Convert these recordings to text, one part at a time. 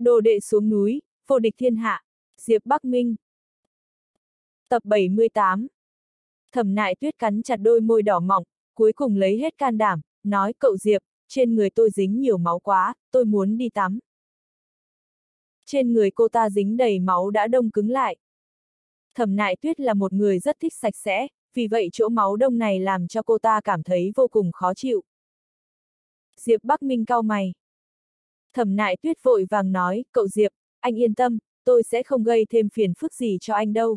Đồ đệ xuống núi, vô địch thiên hạ. Diệp Bắc Minh. Tập 78. Thẩm Nại Tuyết cắn chặt đôi môi đỏ mọng, cuối cùng lấy hết can đảm, nói cậu Diệp, trên người tôi dính nhiều máu quá, tôi muốn đi tắm. Trên người cô ta dính đầy máu đã đông cứng lại. Thẩm Nại Tuyết là một người rất thích sạch sẽ, vì vậy chỗ máu đông này làm cho cô ta cảm thấy vô cùng khó chịu. Diệp Bắc Minh cau mày. Thẩm Nại Tuyết vội vàng nói, cậu Diệp, anh yên tâm, tôi sẽ không gây thêm phiền phức gì cho anh đâu.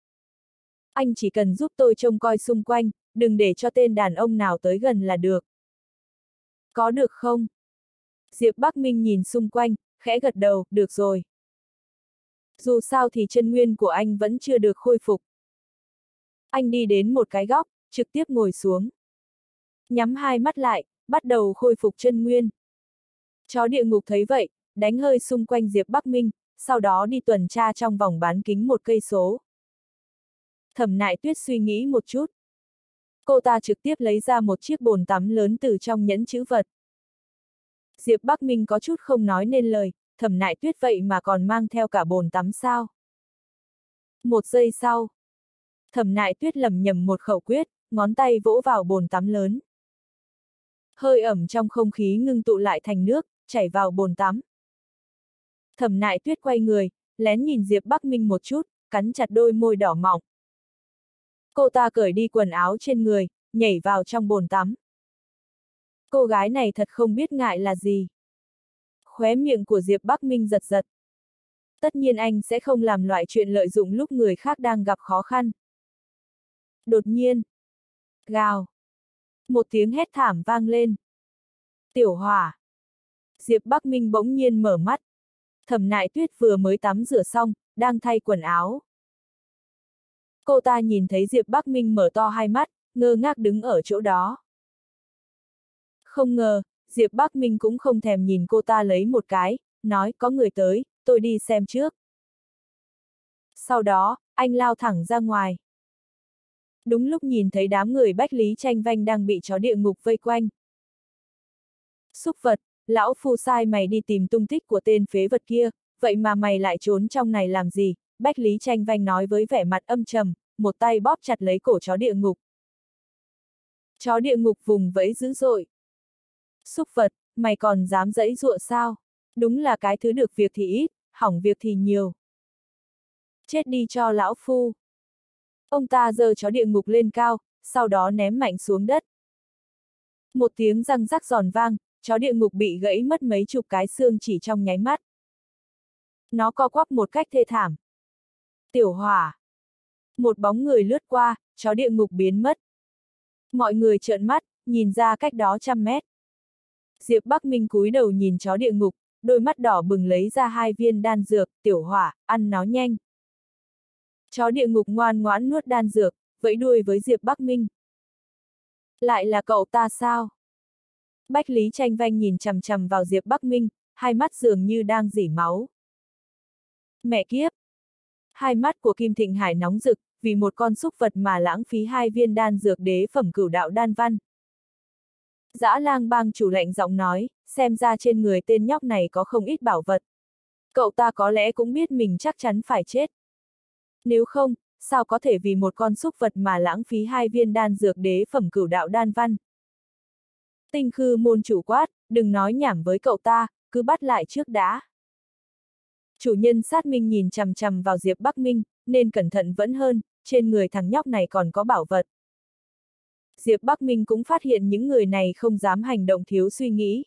Anh chỉ cần giúp tôi trông coi xung quanh, đừng để cho tên đàn ông nào tới gần là được. Có được không? Diệp Bắc Minh nhìn xung quanh, khẽ gật đầu, được rồi. Dù sao thì chân nguyên của anh vẫn chưa được khôi phục. Anh đi đến một cái góc, trực tiếp ngồi xuống. Nhắm hai mắt lại, bắt đầu khôi phục chân nguyên. Chó địa ngục thấy vậy, đánh hơi xung quanh Diệp Bắc Minh, sau đó đi tuần tra trong vòng bán kính 1 cây số. Thẩm Nại Tuyết suy nghĩ một chút. Cô ta trực tiếp lấy ra một chiếc bồn tắm lớn từ trong nhẫn trữ vật. Diệp Bắc Minh có chút không nói nên lời, Thẩm Nại Tuyết vậy mà còn mang theo cả bồn tắm sao? Một giây sau, Thẩm Nại Tuyết lẩm nhẩm một khẩu quyết, ngón tay vỗ vào bồn tắm lớn. Hơi ẩm trong không khí ngưng tụ lại thành nước, chảy vào bồn tắm. Thẩm Nại Tuyết quay người, lén nhìn Diệp Bắc Minh một chút, cắn chặt đôi môi đỏ mọng. Cô ta cởi đi quần áo trên người, nhảy vào trong bồn tắm. Cô gái này thật không biết ngại là gì. Khóe miệng của Diệp Bắc Minh giật giật. Tất nhiên anh sẽ không làm loại chuyện lợi dụng lúc người khác đang gặp khó khăn. Đột nhiên, gào, một tiếng hét thảm vang lên. Tiểu Hỏa. Diệp Bắc Minh bỗng nhiên mở mắt. Thẩm Nại Tuyết vừa mới tắm rửa xong, đang thay quần áo. Cô ta nhìn thấy Diệp Bắc Minh mở to hai mắt, ngơ ngác đứng ở chỗ đó. Không ngờ, Diệp Bắc Minh cũng không thèm nhìn cô ta lấy một cái, nói có người tới, tôi đi xem trước. Sau đó, anh lao thẳng ra ngoài. Đúng lúc nhìn thấy đám người Bách Lý Tranh Vanh đang bị chó địa ngục vây quanh. Súc vật, lão phu sai mày đi tìm tung tích của tên phế vật kia, vậy mà mày lại trốn trong này làm gì? Bách Lý Tranh Vanh nói với vẻ mặt âm trầm, một tay bóp chặt lấy cổ chó địa ngục. Chó địa ngục vùng vẫy dữ dội. Súc vật, mày còn dám giãy giụa sao? Đúng là cái thứ được việc thì ít, hỏng việc thì nhiều. Chết đi cho lão phu. Ông ta giơ chó địa ngục lên cao, sau đó ném mạnh xuống đất. Một tiếng răng rắc giòn vang, chó địa ngục bị gãy mất mấy chục cái xương chỉ trong nháy mắt. Nó co quắp một cách thê thảm. Tiểu Hỏa. Một bóng người lướt qua, chó địa ngục biến mất. Mọi người trợn mắt, nhìn ra cách đó 100 mét. Diệp Bắc Minh cúi đầu nhìn chó địa ngục, đôi mắt đỏ bừng lấy ra 2 viên đan dược, Tiểu Hỏa, ăn nó nhanh. Chó địa ngục ngoan ngoãn nuốt đan dược, vẫy đuôi với Diệp Bắc Minh. Lại là cậu ta sao? Bách Lý Tranh Vanh nhìn chằm chằm vào Diệp Bắc Minh, hai mắt dường như đang rỉ máu. Mẹ kiếp! Hai mắt của Kim Thịnh Hải nóng rực, vì một con súc vật mà lãng phí 2 viên đan dược đế phẩm cửu đạo đan văn. Dã Lang Bang chủ lạnh giọng nói, xem ra trên người tên nhóc này có không ít bảo vật. Cậu ta có lẽ cũng biết mình chắc chắn phải chết. Nếu không, sao có thể vì một con súc vật mà lãng phí 2 viên đan dược đế phẩm cửu đạo đan văn. Tinh Khư môn chủ quát, đừng nói nhảm với cậu ta, cứ bắt lại trước đã. Chủ nhân Sát Minh nhìn chằm chằm vào Diệp Bắc Minh, nên cẩn thận vẫn hơn, trên người thằng nhóc này còn có bảo vật. Diệp Bắc Minh cũng phát hiện những người này không dám hành động thiếu suy nghĩ.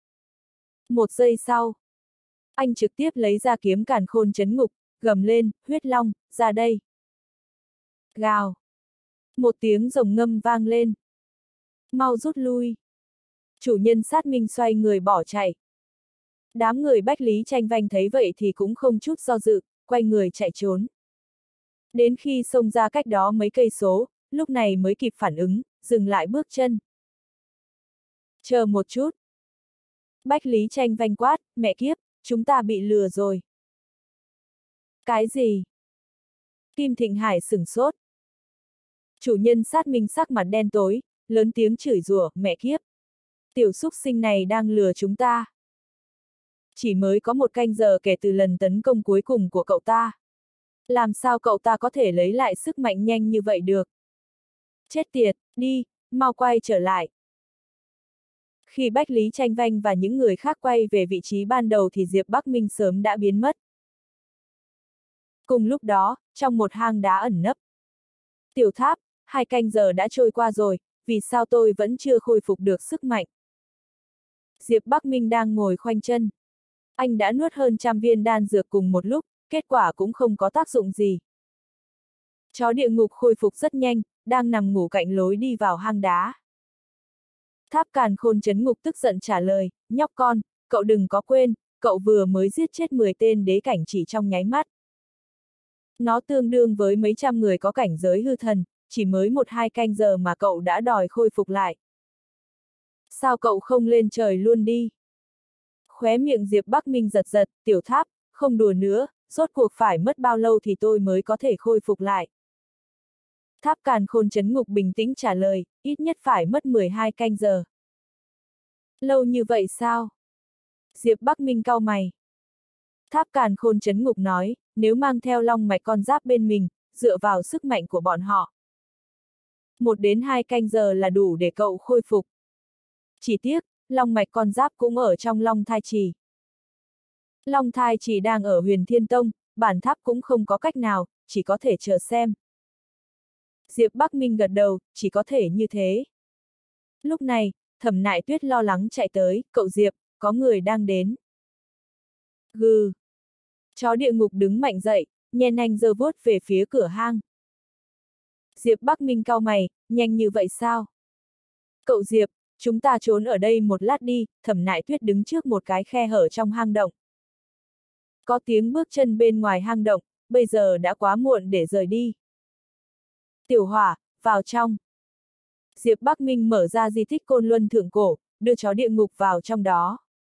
Một giây sau, anh trực tiếp lấy ra kiếm càn khôn trấn ngục, gầm lên, huyết long, ra đây. Gào. Một tiếng rồng ngâm vang lên. Mau rút lui. Chủ nhân Sát Minh xoay người bỏ chạy. Đám người Bách Lý Tranh Vanh thấy vậy thì cũng không chút do dự, quay người chạy trốn. Đến khi xông ra cách đó mấy cây số, lúc này mới kịp phản ứng, dừng lại bước chân. Chờ một chút. Bách Lý Tranh Vanh quát, mẹ kiếp, chúng ta bị lừa rồi. Cái gì? Kim Thịnh Hải sửng sốt. Chủ nhân Sát Minh sắc mặt đen tối, lớn tiếng chửi rủa, mẹ kiếp. Tiểu súc sinh này đang lừa chúng ta. Chỉ mới có 1 canh giờ kể từ lần tấn công cuối cùng của cậu ta. Làm sao cậu ta có thể lấy lại sức mạnh nhanh như vậy được? Chết tiệt, đi, mau quay trở lại. Khi Bách Lý Tranh Vanh và những người khác quay về vị trí ban đầu thì Diệp Bắc Minh sớm đã biến mất. Cùng lúc đó, trong một hang đá ẩn nấp. Tiểu Tháp, 2 canh giờ đã trôi qua rồi, vì sao tôi vẫn chưa khôi phục được sức mạnh? Diệp Bắc Minh đang ngồi khoanh chân. Anh đã nuốt hơn 100 viên đan dược cùng một lúc, kết quả cũng không có tác dụng gì. Chó địa ngục khôi phục rất nhanh, đang nằm ngủ cạnh lối đi vào hang đá. Tháp Càn Khôn Trấn Ngục tức giận trả lời, nhóc con, cậu đừng có quên, cậu vừa mới giết chết 10 tên đế cảnh chỉ trong nháy mắt. Nó tương đương với mấy trăm người có cảnh giới hư thần, chỉ mới 1-2 canh giờ mà cậu đã đòi khôi phục lại. Sao cậu không lên trời luôn đi? Khóe miệng Diệp Bắc Minh giật giật, Tiểu Tháp, không đùa nữa, rốt cuộc phải mất bao lâu thì tôi mới có thể khôi phục lại. Tháp Càn Khôn Trấn Ngục bình tĩnh trả lời, ít nhất phải mất 12 canh giờ. Lâu như vậy sao? Diệp Bắc Minh cau mày. Tháp Càn Khôn Trấn Ngục nói, nếu mang theo long mạch con giáp bên mình, dựa vào sức mạnh của bọn họ. 1 đến 2 canh giờ là đủ để cậu khôi phục. Chỉ tiếc, long mạch con giáp cũng ở trong Long Thai Trì. Long Thai Trì đang ở Huyền Thiên Tông, bản tháp cũng không có cách nào, chỉ có thể chờ xem. Diệp Bắc Minh gật đầu, chỉ có thể như thế. Lúc này, Thẩm Nại Tuyết lo lắng chạy tới, cậu Diệp, có người đang đến. Gừ. Chó địa ngục đứng mạnh dậy, nhen nanh giơ vuốt về phía cửa hang. Diệp Bắc Minh cau mày, nhanh như vậy sao? Cậu Diệp, chúng ta trốn ở đây một lát đi, Thẩm Nại Tuyết đứng trước một cái khe hở trong hang động. Có tiếng bước chân bên ngoài hang động, bây giờ đã quá muộn để rời đi. Tiểu Hỏa, vào trong. Diệp Bắc Minh mở ra di tích Côn Luân Thượng Cổ, đưa chó địa ngục vào trong đó.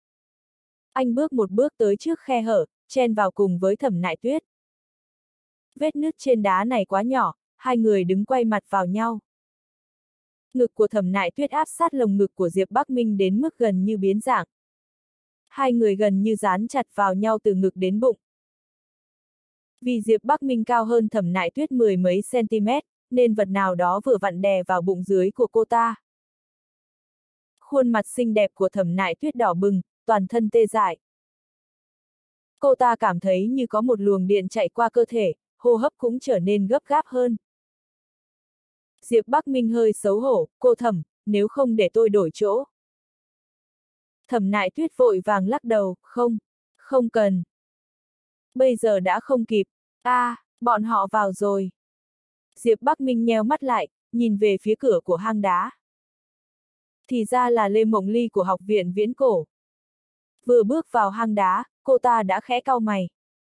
Anh bước một bước tới trước khe hở, chen vào cùng với Thẩm Nại Tuyết. Vết nứt trên đá này quá nhỏ, hai người đứng quay mặt vào nhau. Ngực của Thẩm Nại Tuyết áp sát lồng ngực của Diệp Bắc Minh đến mức gần như biến dạng. Hai người gần như dán chặt vào nhau từ ngực đến bụng. Vì Diệp Bắc Minh cao hơn Thẩm Nại Tuyết 10 mấy cm, nên vật nào đó vừa vặn đè vào bụng dưới của cô ta. Khuôn mặt xinh đẹp của Thẩm Nại Tuyết đỏ bừng, toàn thân tê dại. Cô ta cảm thấy như có một luồng điện chạy qua cơ thể, hô hấp cũng trở nên gấp gáp hơn. Diệp Bắc Minh hơi xấu hổ, cô Thẩm, nếu không để tôi đổi chỗ. Thẩm Nại Tuyết vội vàng lắc đầu, không cần. Bây giờ đã không kịp, bọn họ vào rồi. Diệp Bắc Minh nheo mắt lại, nhìn về phía cửa của hang đá. Thì ra là Lê Mộng Ly của học viện Viễn Cổ. Vừa bước vào hang đá, cô ta đã khẽ cau mày.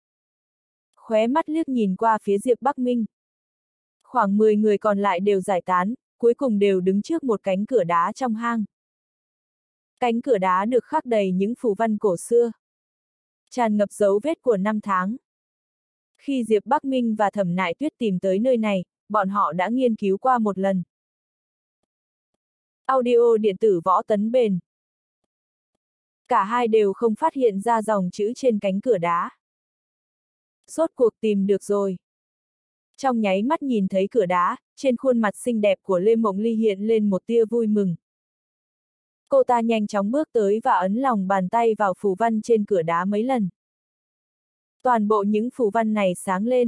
Khóe mắt liếc nhìn qua phía Diệp Bắc Minh. Khoảng 10 người còn lại đều giải tán, cuối cùng đều đứng trước một cánh cửa đá trong hang. Cánh cửa đá được khắc đầy những phù văn cổ xưa. Tràn ngập dấu vết của năm tháng. Khi Diệp Bắc Minh và Thẩm Nại Tuyết tìm tới nơi này, bọn họ đã nghiên cứu qua một lần. Audio điện tử Võ Tấn Bền. Cả hai đều không phát hiện ra dòng chữ trên cánh cửa đá. Rốt cuộc tìm được rồi. Trong nháy mắt nhìn thấy cửa đá, trên khuôn mặt xinh đẹp của Lê Mộng Ly hiện lên một tia vui mừng. Cô ta nhanh chóng bước tới và ấn lòng bàn tay vào phù văn trên cửa đá mấy lần. Toàn bộ những phù văn này sáng lên.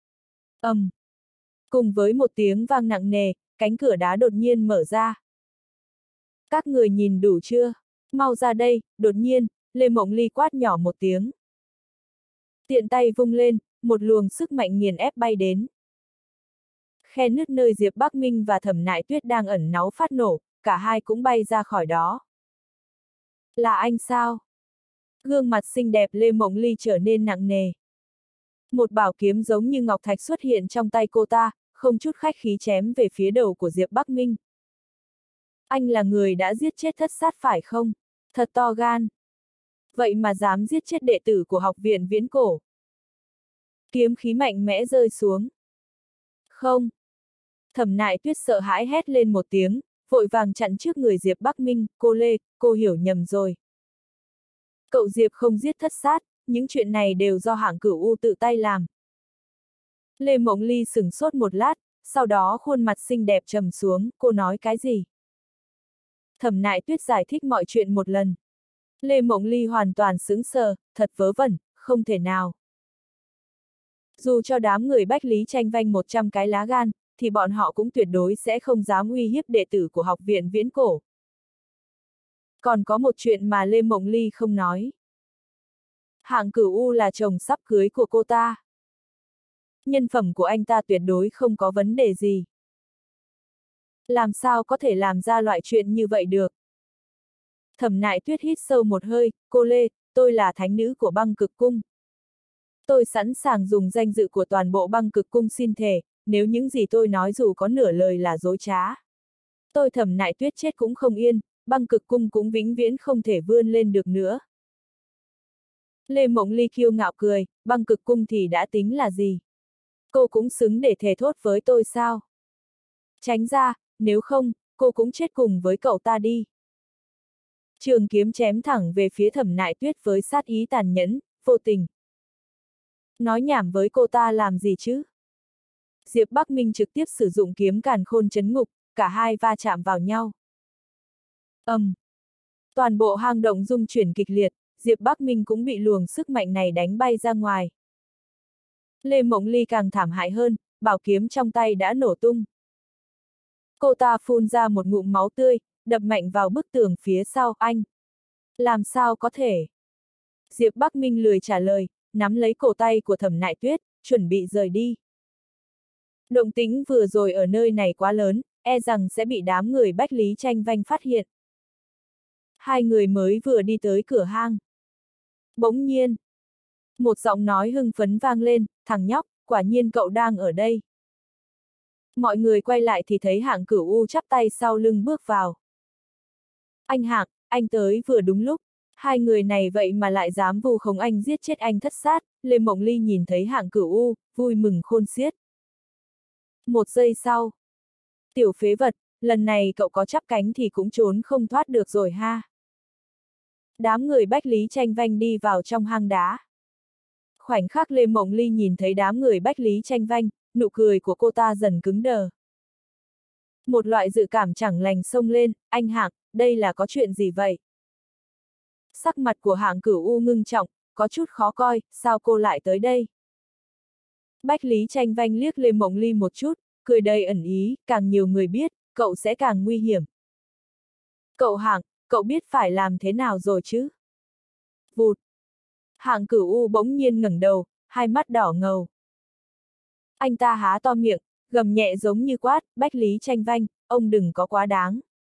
Cùng với một tiếng vang nặng nề, cánh cửa đá đột nhiên mở ra. Các người nhìn đủ chưa? Mau ra đây, đột nhiên, Lê Mộng Ly quát nhỏ một tiếng. Tiện tay vung lên, một luồng sức mạnh nghiền ép bay đến. Khe nứt nơi Diệp Bắc Minh và Thẩm Nại Tuyết đang ẩn náu phát nổ, cả hai cũng bay ra khỏi đó. Là anh sao? Gương mặt xinh đẹp Lê Mộng Ly trở nên nặng nề. Một bảo kiếm giống như ngọc thạch xuất hiện trong tay cô ta, không chút khách khí chém về phía đầu của Diệp Bắc Minh. Anh là người đã giết chết Thất Sát phải không? Thật to gan. Vậy mà dám giết chết đệ tử của học viện Viễn Cổ. Kiếm khí mạnh mẽ rơi xuống. Không. Thẩm Nại Tuyết sợ hãi hét lên một tiếng, vội vàng chặn trước người Diệp Bắc Minh, cô Lê, cô hiểu nhầm rồi. Cậu Diệp không giết thất sát, những chuyện này đều do Hạng Cửu U tự tay làm. Lê Mộng Ly sửng sốt một lát, sau đó khuôn mặt xinh đẹp trầm xuống, cô nói cái gì? Thẩm Nại Tuyết giải thích mọi chuyện một lần. Lê Mộng Ly hoàn toàn sững sờ, thật vớ vẩn, không thể nào. Dù cho đám người Bách Lý tranh vanh 100 cái lá gan, thì bọn họ cũng tuyệt đối sẽ không dám uy hiếp đệ tử của học viện Viễn Cổ. Còn có một chuyện mà Lê Mộng Ly không nói. Hạng Cửu U là chồng sắp cưới của cô ta. Nhân phẩm của anh ta tuyệt đối không có vấn đề gì. Làm sao có thể làm ra loại chuyện như vậy được? Thẩm Nại Tuyết hít sâu một hơi, cô Lê, tôi là thánh nữ của Băng Cực Cung. Tôi sẵn sàng dùng danh dự của toàn bộ Băng Cực Cung xin thề, nếu những gì tôi nói dù có nửa lời là dối trá. Tôi Thẩm Nại Tuyết chết cũng không yên, Băng Cực Cung cũng vĩnh viễn không thể vươn lên được nữa. Lê Mộng Ly kiêu ngạo cười, Băng Cực Cung thì đã tính là gì? Cô cũng xứng để thề thốt với tôi sao? Tránh ra, nếu không, cô cũng chết cùng với cậu ta đi. Trường kiếm chém thẳng về phía Thẩm Nại Tuyết với sát ý tàn nhẫn, vô tình. Nói nhảm với cô ta làm gì chứ? Diệp Bắc Minh trực tiếp sử dụng kiếm càn khôn chấn ngục, cả hai va chạm vào nhau. Toàn bộ hang động rung chuyển kịch liệt, Diệp Bắc Minh cũng bị luồng sức mạnh này đánh bay ra ngoài. Lê Mộng Ly càng thảm hại hơn, bảo kiếm trong tay đã nổ tung. Cô ta phun ra một ngụm máu tươi, đập mạnh vào bức tường phía sau, anh. Làm sao có thể? Diệp Bắc Minh lười trả lời, nắm lấy cổ tay của Thẩm Nại Tuyết, chuẩn bị rời đi. Động tĩnh vừa rồi ở nơi này quá lớn, e rằng sẽ bị đám người Bách Lý tranh vanh phát hiện. Hai người mới vừa đi tới cửa hang. Bỗng nhiên, một giọng nói hưng phấn vang lên, thằng nhóc, quả nhiên cậu đang ở đây. Mọi người quay lại thì thấy Hạng Cửu U chắp tay sau lưng bước vào. Anh Hạng, anh tới vừa đúng lúc. Hai người này vậy mà lại dám vu khống anh giết chết anh thất sát, Lê Mộng Ly nhìn thấy Hạng Cửu U, vui mừng khôn xiết. Một giây sau. Tiểu phế vật, lần này cậu có chắp cánh thì cũng trốn không thoát được rồi ha. Đám người Bách Lý tranh vanh đi vào trong hang đá. Khoảnh khắc Lê Mộng Ly nhìn thấy đám người Bách Lý tranh vanh, nụ cười của cô ta dần cứng đờ. Một loại dự cảm chẳng lành xông lên, anh Hạng, đây là có chuyện gì vậy? Sắc mặt của Hạng Cửu U ngưng trọng, có chút khó coi, sao cô lại tới đây? Bách Lý tranh vanh liếc Lê Mộng Ly một chút, cười đầy ẩn ý, càng nhiều người biết, cậu sẽ càng nguy hiểm. Cậu Hạng, cậu biết phải làm thế nào rồi chứ? Vụt! Hạng Cửu U bỗng nhiên ngẩng đầu, hai mắt đỏ ngầu. Anh ta há to miệng, gầm nhẹ giống như quát, Bách Lý tranh vanh, ông đừng có quá đáng.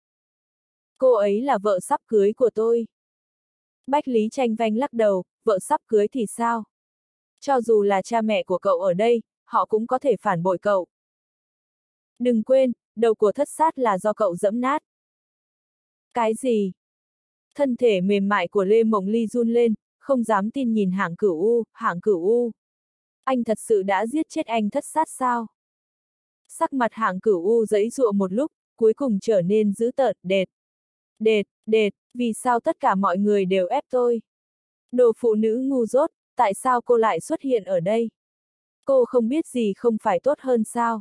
Cô ấy là vợ sắp cưới của tôi. Bách Lý tranh vanh lắc đầu, vợ sắp cưới thì sao? Cho dù là cha mẹ của cậu ở đây, họ cũng có thể phản bội cậu. Đừng quên, đầu của thất sát là do cậu dẫm nát. Cái gì? Thân thể mềm mại của Lê Mộng Ly run lên, không dám tin nhìn Hạng Cửu U, Hạng Cửu U. Anh thật sự đã giết chết anh thất sát sao? Sắc mặt Hạng Cửu U giãy giụa một lúc, cuối cùng trở nên dữ tợn, đệt, vì sao tất cả mọi người đều ép tôi? Đồ phụ nữ ngu dốt, tại sao cô lại xuất hiện ở đây? Cô không biết gì không phải tốt hơn sao?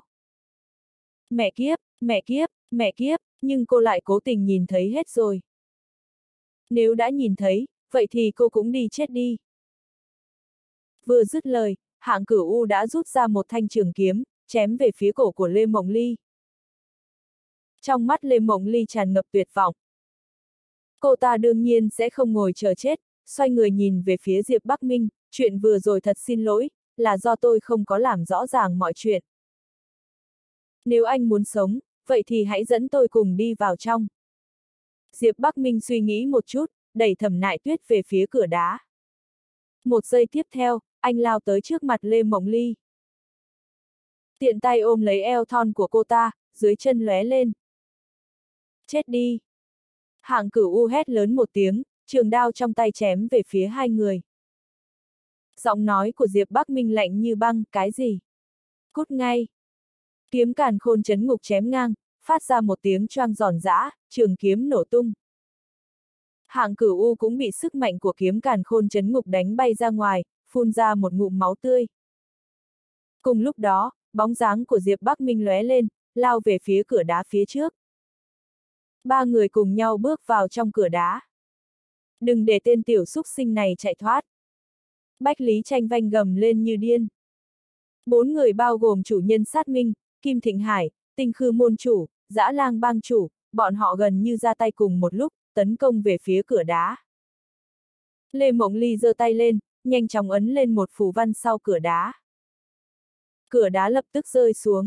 Mẹ kiếp, nhưng cô lại cố tình nhìn thấy hết rồi. Nếu đã nhìn thấy, vậy thì cô cũng đi chết đi. Vừa dứt lời, Hạng Cửu U đã rút ra một thanh trường kiếm, chém về phía cổ của Lê Mộng Ly. Trong mắt Lê Mộng Ly tràn ngập tuyệt vọng. Cô ta đương nhiên sẽ không ngồi chờ chết, xoay người nhìn về phía Diệp Bắc Minh, chuyện vừa rồi thật xin lỗi, là do tôi không có làm rõ ràng mọi chuyện. Nếu anh muốn sống, vậy thì hãy dẫn tôi cùng đi vào trong. Diệp Bắc Minh suy nghĩ một chút, đẩy Thẩm Nại Tuyết về phía cửa đá. Một giây tiếp theo, anh lao tới trước mặt Lê Mộng Ly. Tiện tay ôm lấy eo thon của cô ta, dưới chân lóe lên. Chết đi! Hạng Cửu U hét lớn một tiếng, trường đao trong tay chém về phía hai người. Giọng nói của Diệp Bắc Minh lạnh như băng, cái gì? Cút ngay! Kiếm càn khôn chấn ngục chém ngang, phát ra một tiếng choang giòn giã, trường kiếm nổ tung. Hạng Cửu U cũng bị sức mạnh của kiếm càn khôn chấn ngục đánh bay ra ngoài, phun ra một ngụm máu tươi. Cùng lúc đó, bóng dáng của Diệp Bắc Minh lóe lên, lao về phía cửa đá phía trước. Ba người cùng nhau bước vào trong cửa đá. Đừng để tên tiểu xúc sinh này chạy thoát. Bách Lý Tranh Vanh gầm lên như điên. Bốn người bao gồm chủ nhân Sát Minh, Kim Thịnh Hải, Tinh Khư môn chủ, Dã Lang bang chủ, bọn họ gần như ra tay cùng một lúc, tấn công về phía cửa đá. Lê Mộng Ly giơ tay lên, nhanh chóng ấn lên một phù văn sau cửa đá. Cửa đá lập tức rơi xuống.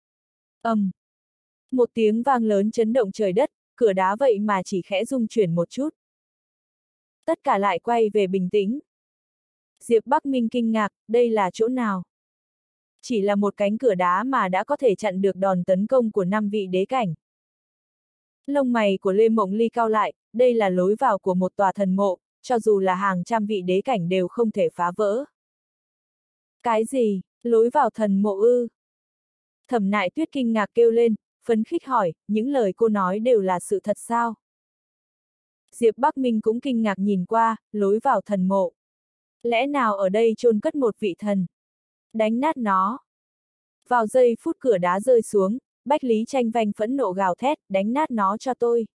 Một tiếng vang lớn chấn động trời đất, cửa đá vậy mà chỉ khẽ rung chuyển một chút. Tất cả lại quay về bình tĩnh. Diệp Bắc Minh kinh ngạc, đây là chỗ nào? Chỉ là một cánh cửa đá mà đã có thể chặn được đòn tấn công của 5 vị đế cảnh. Lông mày của Lê Mộng Ly cau lại, đây là lối vào của một tòa thần mộ, cho dù là hàng trăm vị đế cảnh đều không thể phá vỡ. Cái gì? Lối vào thần mộ ư? Thẩm Nại Tuyết kinh ngạc kêu lên, phấn khích hỏi, những lời cô nói đều là sự thật sao? Diệp Bắc Minh cũng kinh ngạc nhìn qua, lối vào thần mộ. Lẽ nào ở đây chôn cất một vị thần? Đánh nát nó. Vào giây phút cửa đá rơi xuống, Bách Lý Tranh Vanh phẫn nộ gào thét, đánh nát nó cho tôi.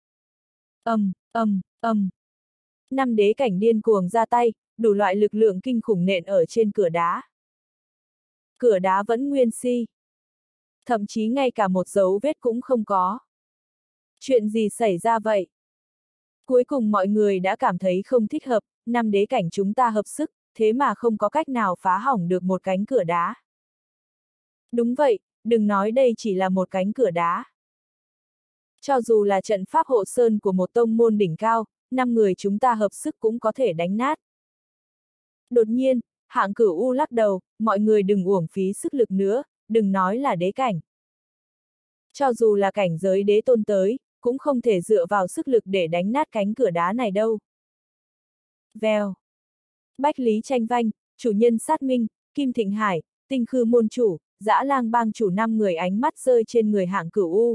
Năm đế cảnh điên cuồng ra tay, đủ loại lực lượng kinh khủng nện ở trên cửa đá. Cửa đá vẫn nguyên si. Thậm chí ngay cả một dấu vết cũng không có. Chuyện gì xảy ra vậy? Cuối cùng mọi người đã cảm thấy không thích hợp, năm đế cảnh chúng ta hợp sức, thế mà không có cách nào phá hỏng được một cánh cửa đá. Đúng vậy, đừng nói đây chỉ là một cánh cửa đá. Cho dù là trận pháp hộ sơn của một tông môn đỉnh cao, 5 người chúng ta hợp sức cũng có thể đánh nát. Đột nhiên, Hạng Cửu U lắc đầu, mọi người đừng uổng phí sức lực nữa, đừng nói là đế cảnh. Cho dù là cảnh giới đế tôn tới, cũng không thể dựa vào sức lực để đánh nát cánh cửa đá này đâu. Vèo. Bách Lý Tranh Vanh, chủ nhân Sát Minh, Kim Thịnh Hải, Tinh Khư môn chủ, Dã Lang bang chủ 5 người ánh mắt rơi trên người Hạng Cửu U.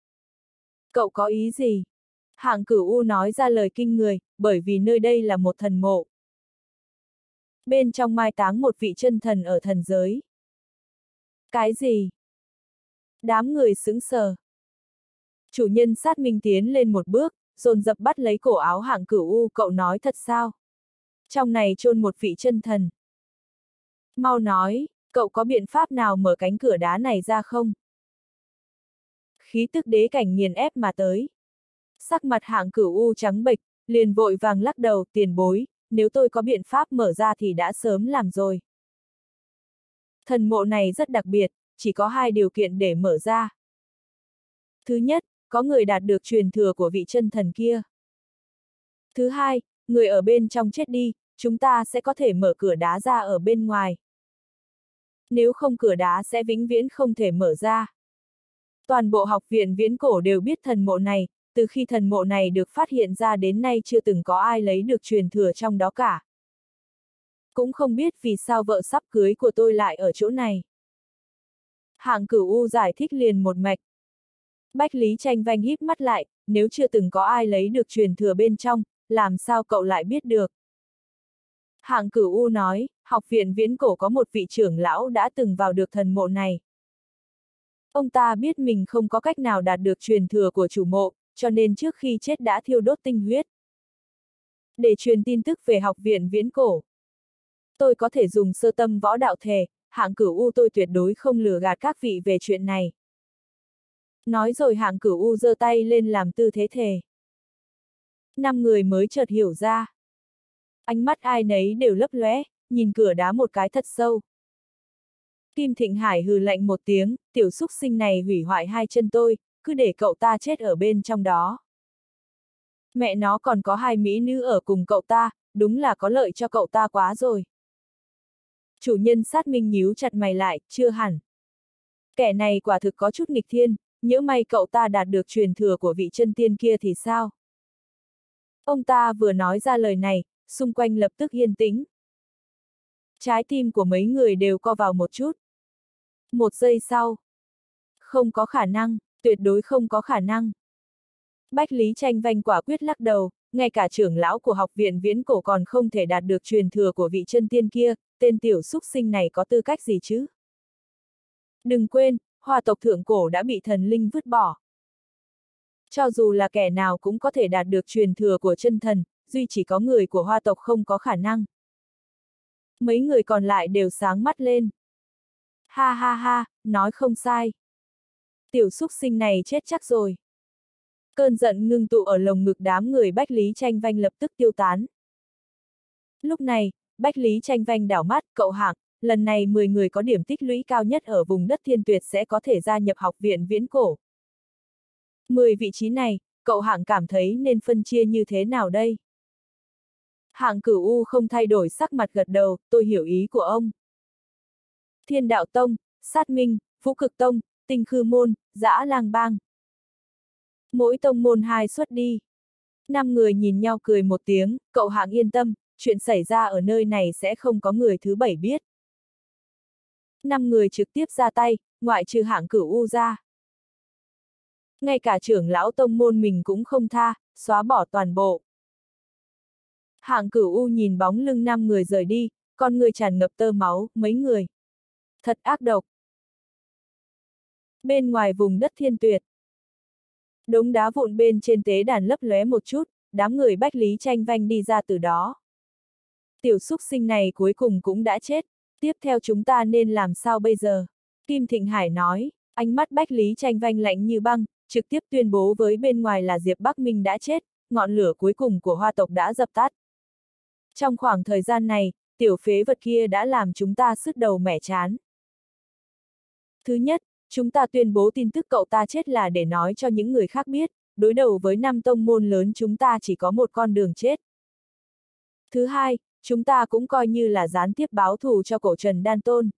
Cậu có ý gì? Hạng Cửu U nói ra lời kinh người, bởi vì nơi đây là một thần mộ. Bên trong mai táng một vị chân thần ở thần giới. Cái gì? Đám người sững sờ. Chủ nhân Sát Minh tiến lên một bước, dồn dập bắt lấy cổ áo Hạng Cửu U, cậu nói thật sao? Trong này chôn một vị chân thần. Mau nói, cậu có biện pháp nào mở cánh cửa đá này ra không? Khí tức đế cảnh nghiền ép mà tới. Sắc mặt Hạng Cửu U trắng bệch, liền vội vàng lắc đầu, tiền bối, nếu tôi có biện pháp mở ra thì đã sớm làm rồi. Thần mộ này rất đặc biệt, chỉ có 2 điều kiện để mở ra. Thứ nhất, có người đạt được truyền thừa của vị chân thần kia. Thứ hai, người ở bên trong chết đi, chúng ta sẽ có thể mở cửa đá ra ở bên ngoài. Nếu không cửa đá sẽ vĩnh viễn không thể mở ra. Toàn bộ học viện viễn cổ đều biết thần mộ này, từ khi thần mộ này được phát hiện ra đến nay chưa từng có ai lấy được truyền thừa trong đó cả. Cũng không biết vì sao vợ sắp cưới của tôi lại ở chỗ này. Hạng Cửu U giải thích liền một mạch. Bách Lý Tranh Vanh híp mắt lại, nếu chưa từng có ai lấy được truyền thừa bên trong, làm sao cậu lại biết được? Hạng Cửu U nói, học viện viễn cổ có một vị trưởng lão đã từng vào được thần mộ này. Ông ta biết mình không có cách nào đạt được truyền thừa của chủ mộ, cho nên trước khi chết đã thiêu đốt tinh huyết. Để truyền tin tức về học viện viễn cổ. Tôi có thể dùng sơ tâm võ đạo thề, Hạng Cửu U tôi tuyệt đối không lừa gạt các vị về chuyện này. Nói rồi Hạng Cửu U giơ tay lên làm tư thế thề. 5 người mới chợt hiểu ra. Ánh mắt ai nấy đều lấp lóe, nhìn cửa đá một cái thật sâu. Kim Thịnh Hải hừ lạnh một tiếng, tiểu xúc sinh này hủy hoại 2 chân tôi, cứ để cậu ta chết ở bên trong đó. Mẹ nó còn có 2 mỹ nữ ở cùng cậu ta, đúng là có lợi cho cậu ta quá rồi. Chủ nhân Sát Minh nhíu chặt mày lại, chưa hẳn. Kẻ này quả thực có chút nghịch thiên, nhỡ may cậu ta đạt được truyền thừa của vị chân tiên kia thì sao? Ông ta vừa nói ra lời này, xung quanh lập tức yên tĩnh. Trái tim của mấy người đều co vào một chút. Một giây sau. Không có khả năng, tuyệt đối không có khả năng. Bách Lý Tranh Vanh quả quyết lắc đầu, ngay cả trưởng lão của học viện viễn cổ còn không thể đạt được truyền thừa của vị chân tiên kia, tên tiểu xúc sinh này có tư cách gì chứ? Đừng quên, Hoa tộc thượng cổ đã bị thần linh vứt bỏ. Cho dù là kẻ nào cũng có thể đạt được truyền thừa của chân thần, duy chỉ có người của Hoa tộc không có khả năng. Mấy người còn lại đều sáng mắt lên. Ha ha ha, nói không sai. Tiểu xúc sinh này chết chắc rồi. Cơn giận ngưng tụ ở lồng ngực đám người Bách Lý Tranh Vanh lập tức tiêu tán. Lúc này, Bách Lý Tranh Vanh đảo mắt, cậu Hạng, lần này 10 người có điểm tích lũy cao nhất ở vùng đất Thiên Tuyệt sẽ có thể gia nhập học viện viễn cổ. 10 vị trí này, cậu Hạng cảm thấy nên phân chia như thế nào đây? Hạng Cửu U không thay đổi sắc mặt gật đầu, tôi hiểu ý của ông. Thiên Đạo Tông, Sát Minh, Vũ Cực Tông, Tinh Khư Môn, Dã Lang Bang. Mỗi tông môn 2 suất đi. 5 người nhìn nhau cười một tiếng, cậu Hạng yên tâm, chuyện xảy ra ở nơi này sẽ không có người thứ 7 biết. 5 người trực tiếp ra tay, ngoại trừ Hạng Cửu U ra. Ngay cả trưởng lão tông môn mình cũng không tha, xóa bỏ toàn bộ. Hạng Cửu U nhìn bóng lưng 5 người rời đi, con người tràn ngập tơ máu, mấy người. Thật ác độc. Bên ngoài vùng đất Thiên Tuyệt. Đống đá vụn bên trên tế đàn lấp lóe một chút, đám người Bách Lý Tranh Vanh đi ra từ đó. Tiểu xúc sinh này cuối cùng cũng đã chết, tiếp theo chúng ta nên làm sao bây giờ? Kim Thịnh Hải nói, ánh mắt Bách Lý Tranh Vanh lạnh như băng, trực tiếp tuyên bố với bên ngoài là Diệp Bắc Minh đã chết, ngọn lửa cuối cùng của Hoa tộc đã dập tắt. Trong khoảng thời gian này, tiểu phế vật kia đã làm chúng ta sứt đầu mẻ chán. Thứ nhất, chúng ta tuyên bố tin tức cậu ta chết là để nói cho những người khác biết, đối đầu với 5 tông môn lớn chúng ta chỉ có một con đường chết. Thứ hai, chúng ta cũng coi như là gián tiếp báo thù cho cổ Trần Đan Tôn.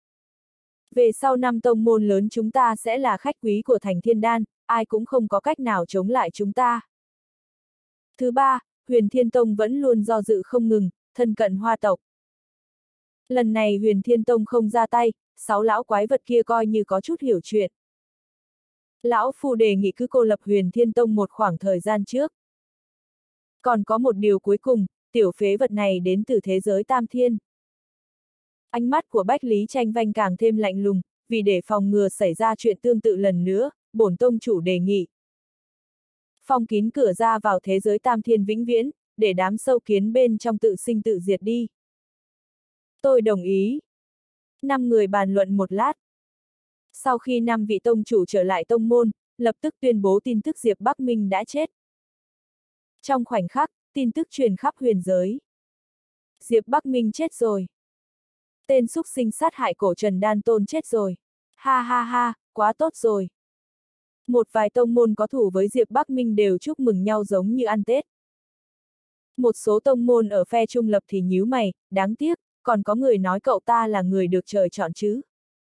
Về sau 5 tông môn lớn chúng ta sẽ là khách quý của thành Thiên Đan, ai cũng không có cách nào chống lại chúng ta. Thứ ba, Huyền Thiên Tông vẫn luôn do dự không ngừng, thân cận Hoa tộc. Lần này Huyền Thiên Tông không ra tay, 6 lão quái vật kia coi như có chút hiểu chuyện. Lão Phu đề nghị cứ cô lập Huyền Thiên Tông một khoảng thời gian trước. Còn có một điều cuối cùng, tiểu phế vật này đến từ thế giới Tam Thiên. Ánh mắt của Bách Lý Tranh Vanh càng thêm lạnh lùng, vì để phòng ngừa xảy ra chuyện tương tự lần nữa, bổn tông chủ đề nghị. Phong kín cửa ra vào thế giới Tam Thiên vĩnh viễn, để đám sâu kiến bên trong tự sinh tự diệt đi. Tôi đồng ý. 5 người bàn luận một lát. Sau khi 5 vị tông chủ trở lại tông môn, lập tức tuyên bố tin tức Diệp Bắc Minh đã chết. Trong khoảnh khắc, tin tức truyền khắp huyền giới. Diệp Bắc Minh chết rồi. Tên xúc sinh sát hại cổ Trần Đan Tôn chết rồi. Ha ha ha, quá tốt rồi. Một vài tông môn có thủ với Diệp Bắc Minh đều chúc mừng nhau giống như ăn Tết. Một số tông môn ở phe trung lập thì nhíu mày, đáng tiếc, còn có người nói cậu ta là người được trời chọn chứ.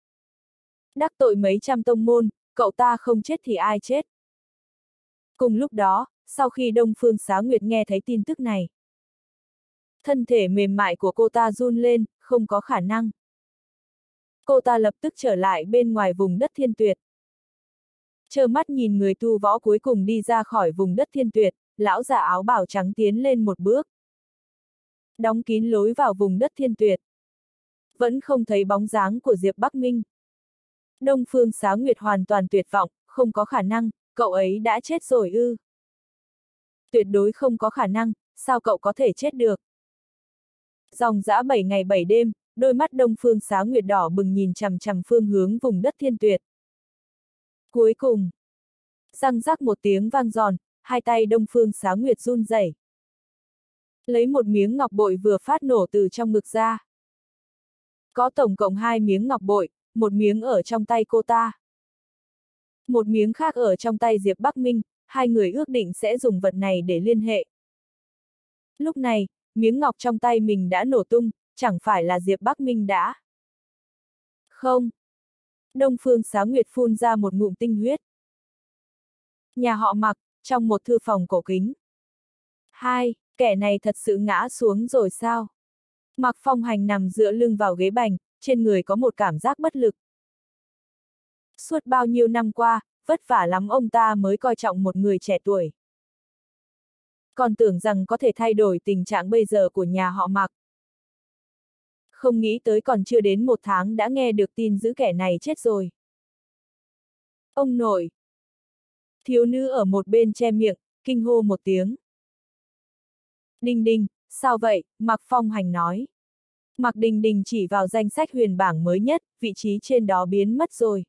Đắc tội mấy trăm tông môn, cậu ta không chết thì ai chết. Cùng lúc đó, sau khi Đông Phương Xá Nguyệt nghe thấy tin tức này, thân thể mềm mại của cô ta run lên, không có khả năng. Cô ta lập tức trở lại bên ngoài vùng đất Thiên Tuyệt. Trơ mắt nhìn người tu võ cuối cùng đi ra khỏi vùng đất Thiên Tuyệt, lão già áo bào trắng tiến lên một bước. Đóng kín lối vào vùng đất Thiên Tuyệt. Vẫn không thấy bóng dáng của Diệp Bắc Minh. Đông Phương Xá Nguyệt hoàn toàn tuyệt vọng, không có khả năng, cậu ấy đã chết rồi ư. Tuyệt đối không có khả năng, sao cậu có thể chết được. Dòng dã 7 ngày 7 đêm, đôi mắt Đông Phương Xá Nguyệt đỏ bừng nhìn chằm chằm phương hướng vùng đất Thiên Tuyệt. Cuối cùng, răng rắc một tiếng vang giòn, hai tay Đông Phương Xá Nguyệt run rẩy. Lấy một miếng ngọc bội vừa phát nổ từ trong ngực ra. Có tổng cộng 2 miếng ngọc bội, một miếng ở trong tay cô ta. Một miếng khác ở trong tay Diệp Bắc Minh, hai người ước định sẽ dùng vật này để liên hệ. Lúc này, miếng ngọc trong tay mình đã nổ tung, chẳng phải là Diệp Bắc Minh đã. Không. Đông Phương Xá Nguyệt phun ra một ngụm tinh huyết. Nhà họ Mạc, trong một thư phòng cổ kính. Hai, kẻ này thật sự ngã xuống rồi sao? Mạc Phong Hành nằm dựa lưng vào ghế bành, trên người có một cảm giác bất lực. Suốt bao nhiêu năm qua, vất vả lắm ông ta mới coi trọng một người trẻ tuổi. Còn tưởng rằng có thể thay đổi tình trạng bây giờ của nhà họ Mạc. Không nghĩ tới còn chưa đến 1 tháng đã nghe được tin giữ kẻ này chết rồi. Ông nội! Thiếu nữ ở một bên che miệng, kinh hô một tiếng. Đình Đình, sao vậy? Mạc Phong Hành nói. Mạc Đình Đình chỉ vào danh sách huyền bảng mới nhất, vị trí trên đó biến mất rồi.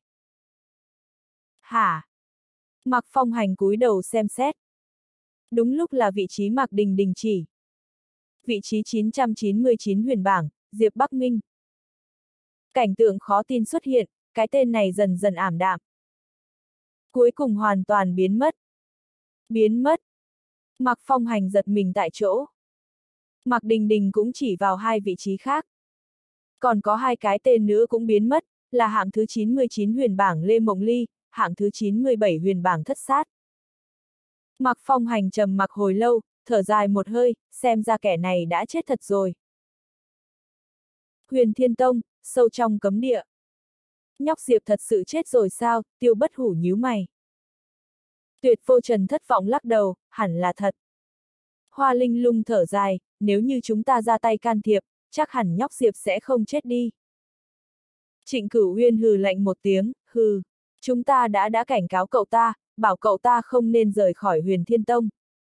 Hả? Mạc Phong Hành cúi đầu xem xét. Đúng lúc là vị trí Mạc Đình Đình chỉ. Vị trí 999 huyền bảng, Diệp Bắc Minh. Cảnh tượng khó tin xuất hiện, cái tên này dần dần ảm đạm. Cuối cùng hoàn toàn biến mất. Biến mất. Mạc Phong Hành giật mình tại chỗ. Mạc Đình Đình cũng chỉ vào 2 vị trí khác. Còn có 2 cái tên nữa cũng biến mất, là hạng thứ 99 huyền bảng Lê Mộng Ly, hạng thứ 97 huyền bảng Thất Sát. Mạc Phong Hành trầm mặc hồi lâu, thở dài một hơi, xem ra kẻ này đã chết thật rồi. Huyền Thiên Tông, sâu trong cấm địa. Nhóc Diệp thật sự chết rồi sao? Tiêu Bất Hủ nhíu mày. Tuyệt Vô Trần thất vọng lắc đầu, hẳn là thật. Hoa Linh Lung thở dài, nếu như chúng ta ra tay can thiệp, chắc hẳn nhóc Diệp sẽ không chết đi. Trịnh Cửu Uyên hừ lạnh một tiếng, hừ, chúng ta đã cảnh cáo cậu ta, bảo cậu ta không nên rời khỏi Huyền Thiên Tông.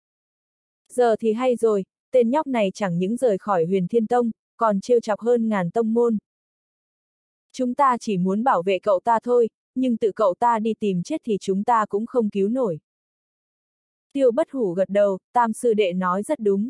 Giờ thì hay rồi, tên nhóc này chẳng những rời khỏi Huyền Thiên Tông, còn trêu chọc hơn ngàn tông môn. Chúng ta chỉ muốn bảo vệ cậu ta thôi, nhưng tự cậu ta đi tìm chết thì chúng ta cũng không cứu nổi. Tiêu Bất Hủ gật đầu, Tam sư đệ nói rất đúng.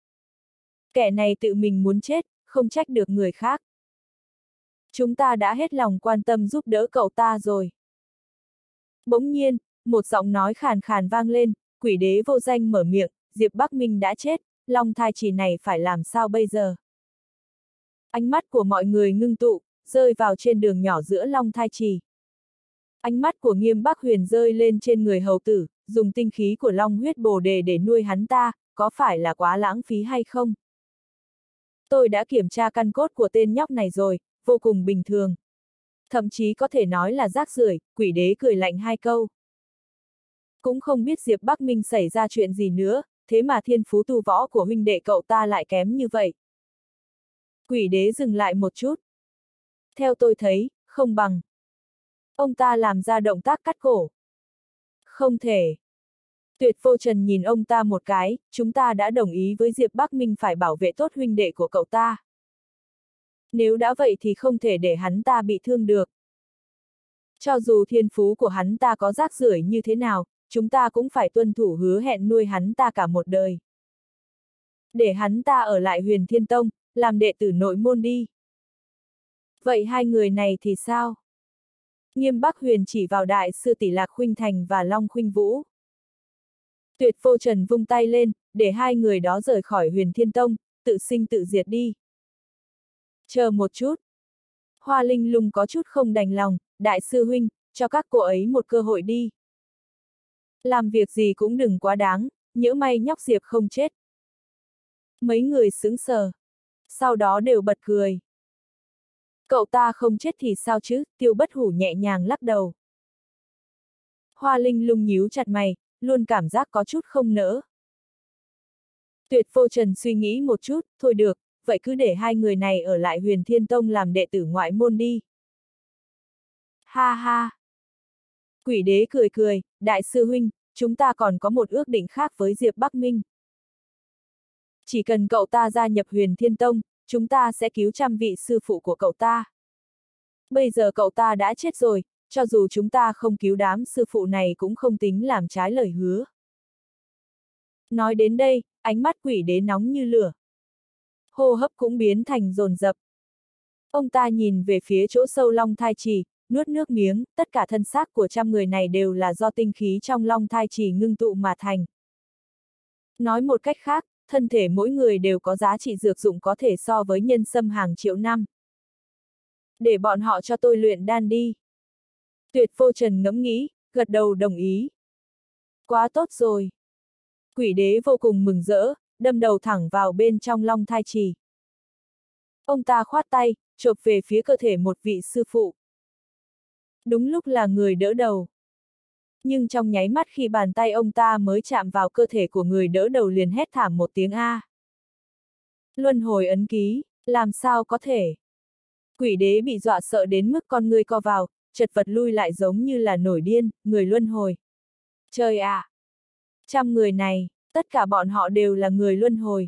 Kẻ này tự mình muốn chết, không trách được người khác. Chúng ta đã hết lòng quan tâm giúp đỡ cậu ta rồi. Bỗng nhiên, một giọng nói khàn khàn vang lên, quỷ đế vô danh mở miệng, Diệp Bắc Minh đã chết, long thai trì này phải làm sao bây giờ? Ánh mắt của mọi người ngưng tụ, rơi vào trên đường nhỏ giữa long thai trì. Ánh mắt của Nghiêm Bắc Huyền rơi lên trên người hầu tử, dùng tinh khí của long huyết bồ đề để nuôi hắn ta, có phải là quá lãng phí hay không? Tôi đã kiểm tra căn cốt của tên nhóc này rồi, vô cùng bình thường. Thậm chí có thể nói là rác rưởi, quỷ đế cười lạnh 2 câu. Cũng không biết Diệp Bắc Minh xảy ra chuyện gì nữa, thế mà thiên phú tu võ của huynh đệ cậu ta lại kém như vậy. Quỷ đế dừng lại một chút. Theo tôi thấy, không bằng. Ông ta làm ra động tác cắt cổ. Không thể. Tuyệt Vô Trần nhìn ông ta một cái, chúng ta đã đồng ý với Diệp Bắc Minh phải bảo vệ tốt huynh đệ của cậu ta. Nếu đã vậy thì không thể để hắn ta bị thương được. Cho dù thiên phú của hắn ta có rác rưởi như thế nào, chúng ta cũng phải tuân thủ hứa hẹn nuôi hắn ta cả một đời. Để hắn ta ở lại Huyền Thiên Tông, làm đệ tử nội môn đi. Vậy 2 người này thì sao? Nghiêm Bắc Huyền chỉ vào đại sư tỷ Lạc Khuynh Thành và Long Khuynh Vũ. Tuyệt Vô Trần vung tay lên, để 2 người đó rời khỏi Huyền Thiên Tông, tự sinh tự diệt đi. Chờ một chút. Hoa Linh Lung có chút không đành lòng, đại sư huynh, cho các cô ấy một cơ hội đi. Làm việc gì cũng đừng quá đáng, nhỡ may nhóc Diệp không chết. Mấy người sững sờ. Sau đó đều bật cười. Cậu ta không chết thì sao chứ, Tiêu Bất Hủ nhẹ nhàng lắc đầu. Hoa Linh Lung nhíu chặt mày, luôn cảm giác có chút không nỡ. Tuyệt Vô Trần suy nghĩ một chút, thôi được, vậy cứ để 2 người này ở lại Huyền Thiên Tông làm đệ tử ngoại môn đi. Ha ha! Quỷ đế cười cười, đại sư huynh, chúng ta còn có một ước định khác với Diệp Bắc Minh. Chỉ cần cậu ta gia nhập Huyền Thiên Tông, chúng ta sẽ cứu 100 vị sư phụ của cậu ta. Bây giờ cậu ta đã chết rồi, cho dù chúng ta không cứu đám sư phụ này cũng không tính làm trái lời hứa. Nói đến đây, ánh mắt quỷ đế nóng như lửa. Hô hấp cũng biến thành dồn dập. Ông ta nhìn về phía chỗ sâu long thai trì, nuốt nước miếng, tất cả thân xác của 100 người này đều là do tinh khí trong long thai trì ngưng tụ mà thành. Nói một cách khác, thân thể mỗi người đều có giá trị dược dụng có thể so với nhân sâm hàng triệu năm. Để bọn họ cho tôi luyện đan đi. Tuyệt Vô Trần ngẫm nghĩ, gật đầu đồng ý. Quá tốt rồi. Quỷ đế vô cùng mừng rỡ, đâm đầu thẳng vào bên trong long thai trì. Ông ta khoát tay, chộp về phía cơ thể một vị sư phụ. Đúng lúc là người đỡ đầu. Nhưng trong nháy mắt khi bàn tay ông ta mới chạm vào cơ thể của người đỡ đầu liền hét thảm một tiếng A. Luân hồi ấn ký, làm sao có thể? Quỷ đế bị dọa sợ đến mức con ngươi co vào, chật vật lui lại giống như là nổi điên, người luân hồi. Trời ạ! 100 người này, tất cả bọn họ đều là người luân hồi.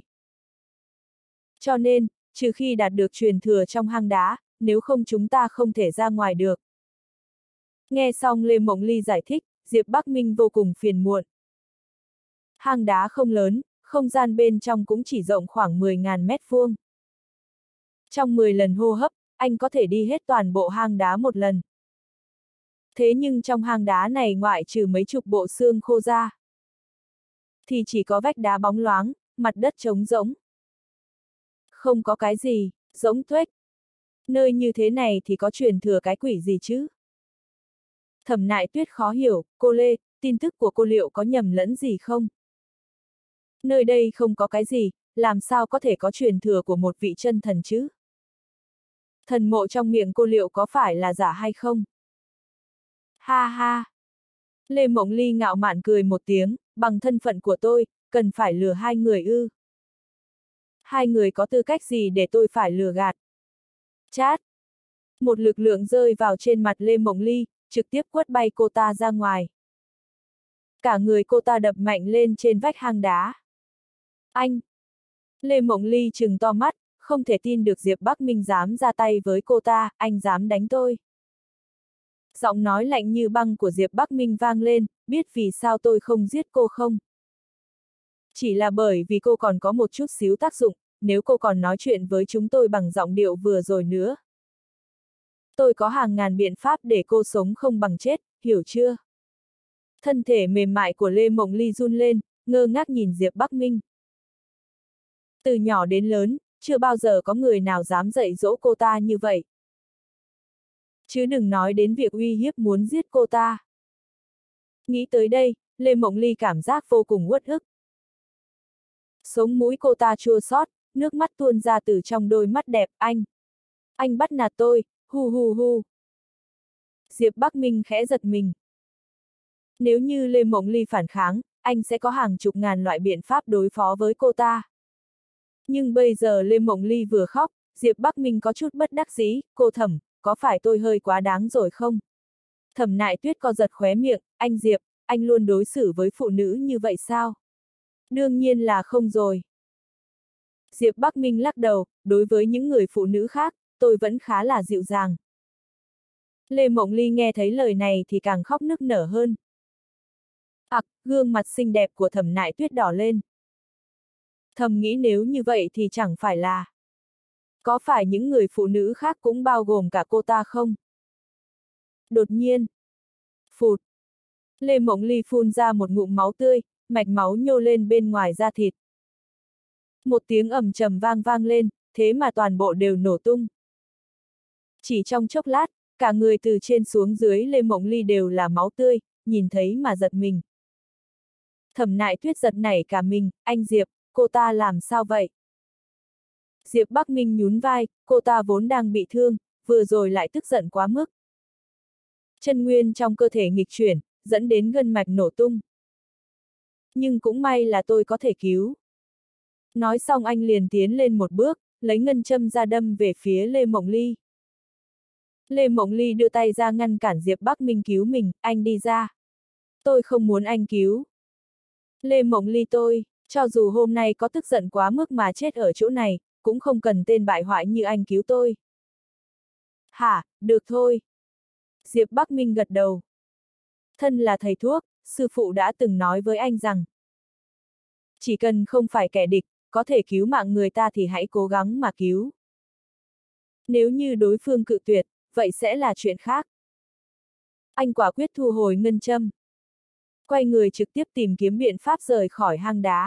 Cho nên, trừ khi đạt được truyền thừa trong hang đá, nếu không chúng ta không thể ra ngoài được. Nghe xong Lê Mộng Ly giải thích, Diệp Bắc Minh vô cùng phiền muộn. Hang đá không lớn, không gian bên trong cũng chỉ rộng khoảng 10.000 mét vuông. Trong 10 lần hô hấp, anh có thể đi hết toàn bộ hang đá một lần. Thế nhưng trong hang đá này ngoại trừ mấy chục bộ xương khô ra, thì chỉ có vách đá bóng loáng, mặt đất trống rỗng. Không có cái gì, rỗng tuếch. Nơi như thế này thì có truyền thừa cái quỷ gì chứ? Thẩm Nại Tuyết khó hiểu, cô Lê, tin tức của cô liệu có nhầm lẫn gì không? Nơi đây không có cái gì, làm sao có thể có truyền thừa của một vị chân thần chứ? Thần mộ trong miệng cô liệu có phải là giả hay không? Ha ha! Lê Mộng Ly ngạo mạn cười một tiếng, bằng thân phận của tôi, cần phải lừa hai người ư? Hai người có tư cách gì để tôi phải lừa gạt? Chát! Một lực lượng rơi vào trên mặt Lê Mộng Ly, trực tiếp quất bay cô ta ra ngoài. Cả người cô ta đập mạnh lên trên vách hang đá. Anh! Lê Mộng Ly trừng to mắt, không thể tin được Diệp Bắc Minh dám ra tay với cô ta, anh dám đánh tôi. Giọng nói lạnh như băng của Diệp Bắc Minh vang lên, biết vì sao tôi không giết cô không? Chỉ là bởi vì cô còn có một chút xíu tác dụng, nếu cô còn nói chuyện với chúng tôi bằng giọng điệu vừa rồi nữa. Tôi có hàng ngàn biện pháp để cô sống không bằng chết, hiểu chưa? Thân thể mềm mại của Lê Mộng Ly run lên, ngơ ngác nhìn Diệp Bắc Minh. Từ nhỏ đến lớn, chưa bao giờ có người nào dám dạy dỗ cô ta như vậy. Chứ đừng nói đến việc uy hiếp muốn giết cô ta. Nghĩ tới đây, Lê Mộng Ly cảm giác vô cùng uất ức. Sống mũi cô ta chua xót, nước mắt tuôn ra từ trong đôi mắt đẹp, anh bắt nạt tôi, hu hu hu. Diệp Bắc Minh khẽ giật mình. Nếu như Lê Mộng Ly phản kháng, anh sẽ có hàng chục ngàn loại biện pháp đối phó với cô ta. Nhưng bây giờ Lê Mộng Ly vừa khóc, Diệp Bắc Minh có chút bất đắc dĩ, cô Thẩm, có phải tôi hơi quá đáng rồi không? Thẩm Nại Tuyết co giật khóe miệng, anh Diệp, anh luôn đối xử với phụ nữ như vậy sao? Đương nhiên là không rồi. Diệp Bắc Minh lắc đầu, đối với những người phụ nữ khác, tôi vẫn khá là dịu dàng. Lê Mộng Ly nghe thấy lời này thì càng khóc nức nở hơn. Gương mặt xinh đẹp của Thẩm Nại Tuyết đỏ lên. Thầm nghĩ nếu như vậy thì chẳng phải là... Có phải những người phụ nữ khác cũng bao gồm cả cô ta không? Đột nhiên. Phụt. Lê Mộng Ly phun ra một ngụm máu tươi, mạch máu nhô lên bên ngoài da thịt. Một tiếng ầm trầm vang lên, thế mà toàn bộ đều nổ tung. Chỉ trong chốc lát, cả người từ trên xuống dưới Lê Mộng Ly đều là máu tươi, nhìn thấy mà giật mình. Thẩm Nại Tuyết giật nảy cả mình, anh Diệp, cô ta làm sao vậy? Diệp Bắc Minh nhún vai, cô ta vốn đang bị thương, vừa rồi lại tức giận quá mức. Chân nguyên trong cơ thể nghịch chuyển, dẫn đến gân mạch nổ tung. Nhưng cũng may là tôi có thể cứu. Nói xong anh liền tiến lên một bước, lấy ngân châm ra đâm về phía Lê Mộng Ly. Lê Mộng Ly đưa tay ra ngăn cản Diệp Bắc Minh cứu mình, anh đi ra. Tôi không muốn anh cứu. Lê Mộng Ly tôi, cho dù hôm nay có tức giận quá mức mà chết ở chỗ này, cũng không cần tên bại hoại như anh cứu tôi. Hả, được thôi. Diệp Bắc Minh gật đầu. Thân là thầy thuốc, sư phụ đã từng nói với anh rằng, chỉ cần không phải kẻ địch, có thể cứu mạng người ta thì hãy cố gắng mà cứu. Nếu như đối phương cự tuyệt, vậy sẽ là chuyện khác. Anh quả quyết thu hồi ngân châm. Quay người trực tiếp tìm kiếm biện pháp rời khỏi hang đá.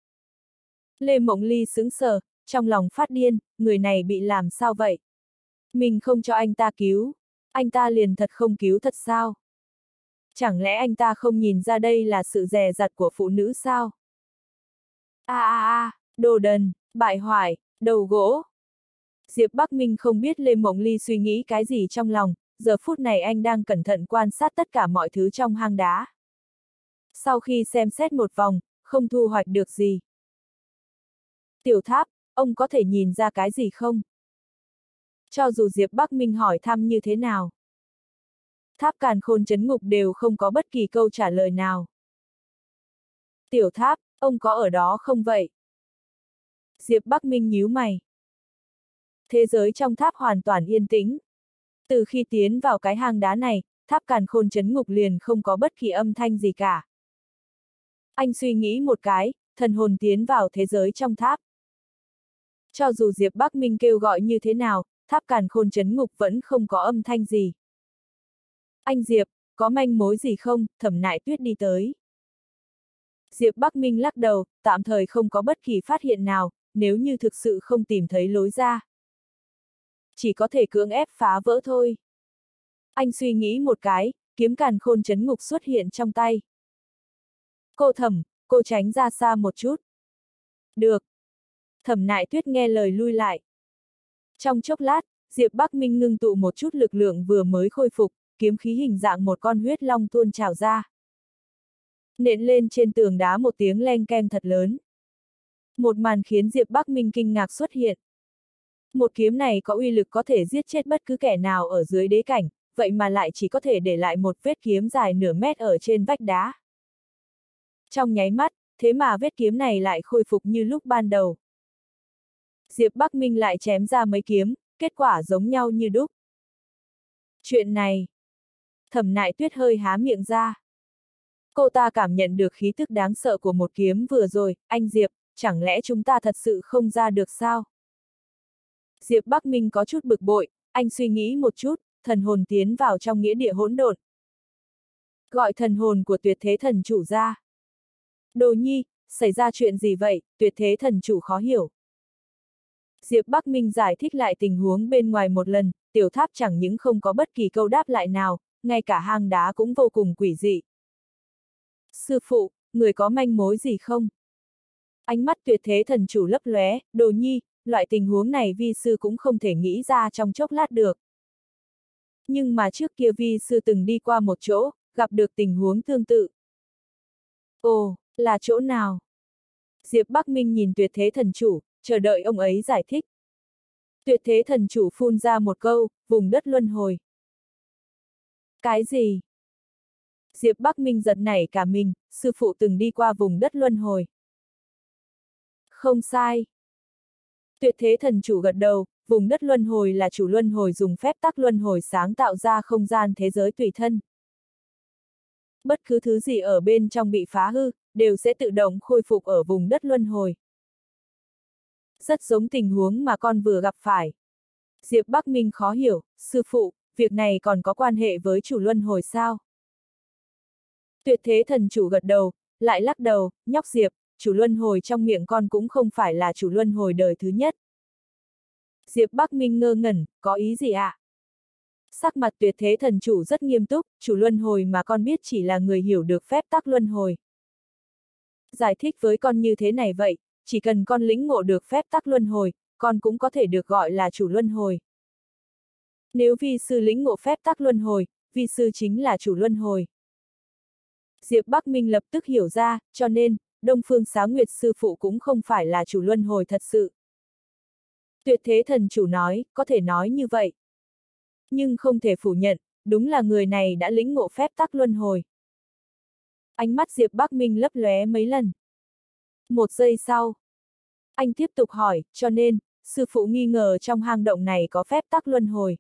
Lê Mộng Ly sững sờ, trong lòng phát điên, người này bị làm sao vậy? Mình không cho anh ta cứu, anh ta liền thật không cứu thật sao? Chẳng lẽ anh ta không nhìn ra đây là sự dè dặt của phụ nữ sao? Đồ đần, bại hoại, đầu gỗ. Diệp Bắc Minh không biết Lê Mộng Ly suy nghĩ cái gì trong lòng, giờ phút này anh đang cẩn thận quan sát tất cả mọi thứ trong hang đá. Sau khi xem xét một vòng, không thu hoạch được gì. Tiểu Tháp, ông có thể nhìn ra cái gì không? Cho dù Diệp Bắc Minh hỏi thăm như thế nào, Tháp Càn Khôn Trấn Ngục đều không có bất kỳ câu trả lời nào. Tiểu Tháp, ông có ở đó không vậy? Diệp Bắc Minh nhíu mày. Thế giới trong tháp hoàn toàn yên tĩnh. Từ khi tiến vào cái hang đá này, Tháp Càn Khôn Trấn Ngục liền không có bất kỳ âm thanh gì cả. Anh suy nghĩ một cái, thần hồn tiến vào thế giới trong tháp. Cho dù Diệp Bắc Minh kêu gọi như thế nào, Tháp Càn Khôn Trấn Ngục vẫn không có âm thanh gì. Anh Diệp, có manh mối gì không? Thẩm Nại Tuyết đi tới. Diệp Bắc Minh lắc đầu, tạm thời không có bất kỳ phát hiện nào, nếu như thực sự không tìm thấy lối ra. Chỉ có thể cưỡng ép phá vỡ thôi. Anh suy nghĩ một cái, kiếm Càn Khôn Trấn Ngục xuất hiện trong tay. Cô Thẩm, cô tránh ra xa một chút. Được. Thẩm Nại Tuyết nghe lời lui lại. Trong chốc lát, Diệp Bắc Minh ngưng tụ một chút lực lượng vừa mới khôi phục, kiếm khí hình dạng một con huyết long tuôn trào ra. Nện lên trên tường đá một tiếng leng keng thật lớn. Một màn khiến Diệp Bắc Minh kinh ngạc xuất hiện. Một kiếm này có uy lực có thể giết chết bất cứ kẻ nào ở dưới đế cảnh, vậy mà lại chỉ có thể để lại một vết kiếm dài nửa mét ở trên vách đá. Trong nháy mắt, thế mà vết kiếm này lại khôi phục như lúc ban đầu. Diệp Bắc Minh lại chém ra mấy kiếm, kết quả giống nhau như đúc. Chuyện này... Thẩm Nại Tuyết hơi há miệng ra. Cô ta cảm nhận được khí tức đáng sợ của một kiếm vừa rồi, anh Diệp, chẳng lẽ chúng ta thật sự không ra được sao? Diệp Bắc Minh có chút bực bội, anh suy nghĩ một chút, thần hồn tiến vào trong nghĩa địa hỗn độn. Gọi thần hồn của tuyệt thế thần chủ ra. Đồ Nhi, xảy ra chuyện gì vậy? Tuyệt thế thần chủ khó hiểu. Diệp Bắc Minh giải thích lại tình huống bên ngoài một lần, tiểu tháp chẳng những không có bất kỳ câu đáp lại nào, ngay cả hang đá cũng vô cùng quỷ dị. Sư phụ, người có manh mối gì không? Ánh mắt tuyệt thế thần chủ lấp lóe, Đồ Nhi, loại tình huống này vi sư cũng không thể nghĩ ra trong chốc lát được. Nhưng mà trước kia vi sư từng đi qua một chỗ, gặp được tình huống tương tự. Ồ, là chỗ nào? Diệp Bắc Minh nhìn tuyệt thế thần chủ, chờ đợi ông ấy giải thích. Tuyệt thế thần chủ phun ra một câu, vùng đất luân hồi. Cái gì? Diệp Bắc Minh giật nảy cả mình, sư phụ từng đi qua vùng đất luân hồi. Không sai. Tuyệt thế thần chủ gật đầu, vùng đất luân hồi là chủ luân hồi dùng phép tắc luân hồi sáng tạo ra không gian thế giới tùy thân. Bất cứ thứ gì ở bên trong bị phá hư, đều sẽ tự động khôi phục ở vùng đất luân hồi. Rất giống tình huống mà con vừa gặp phải. Diệp Bắc Minh khó hiểu, sư phụ, việc này còn có quan hệ với chủ luân hồi sao? Tuyệt thế thần chủ gật đầu, lại lắc đầu, nhóc Diệp, chủ luân hồi trong miệng con cũng không phải là chủ luân hồi đời thứ nhất. Diệp Bắc Minh ngơ ngẩn, có ý gì ạ? Sắc mặt tuyệt thế thần chủ rất nghiêm túc, chủ luân hồi mà con biết chỉ là người hiểu được phép tắc luân hồi. Giải thích với con như thế này vậy, chỉ cần con lĩnh ngộ được phép tắc luân hồi, con cũng có thể được gọi là chủ luân hồi. Nếu vi sư lĩnh ngộ phép tắc luân hồi, vi sư chính là chủ luân hồi. Diệp Bắc Minh lập tức hiểu ra, cho nên, Đông Phương Xá Nguyệt sư phụ cũng không phải là chủ luân hồi thật sự. Tuyệt thế thần chủ nói, có thể nói như vậy. Nhưng không thể phủ nhận, đúng là người này đã lĩnh ngộ phép tắc luân hồi. Ánh mắt Diệp Bắc Minh lấp lóe mấy lần. Một giây sau, anh tiếp tục hỏi, cho nên, sư phụ nghi ngờ trong hang động này có phép tắc luân hồi.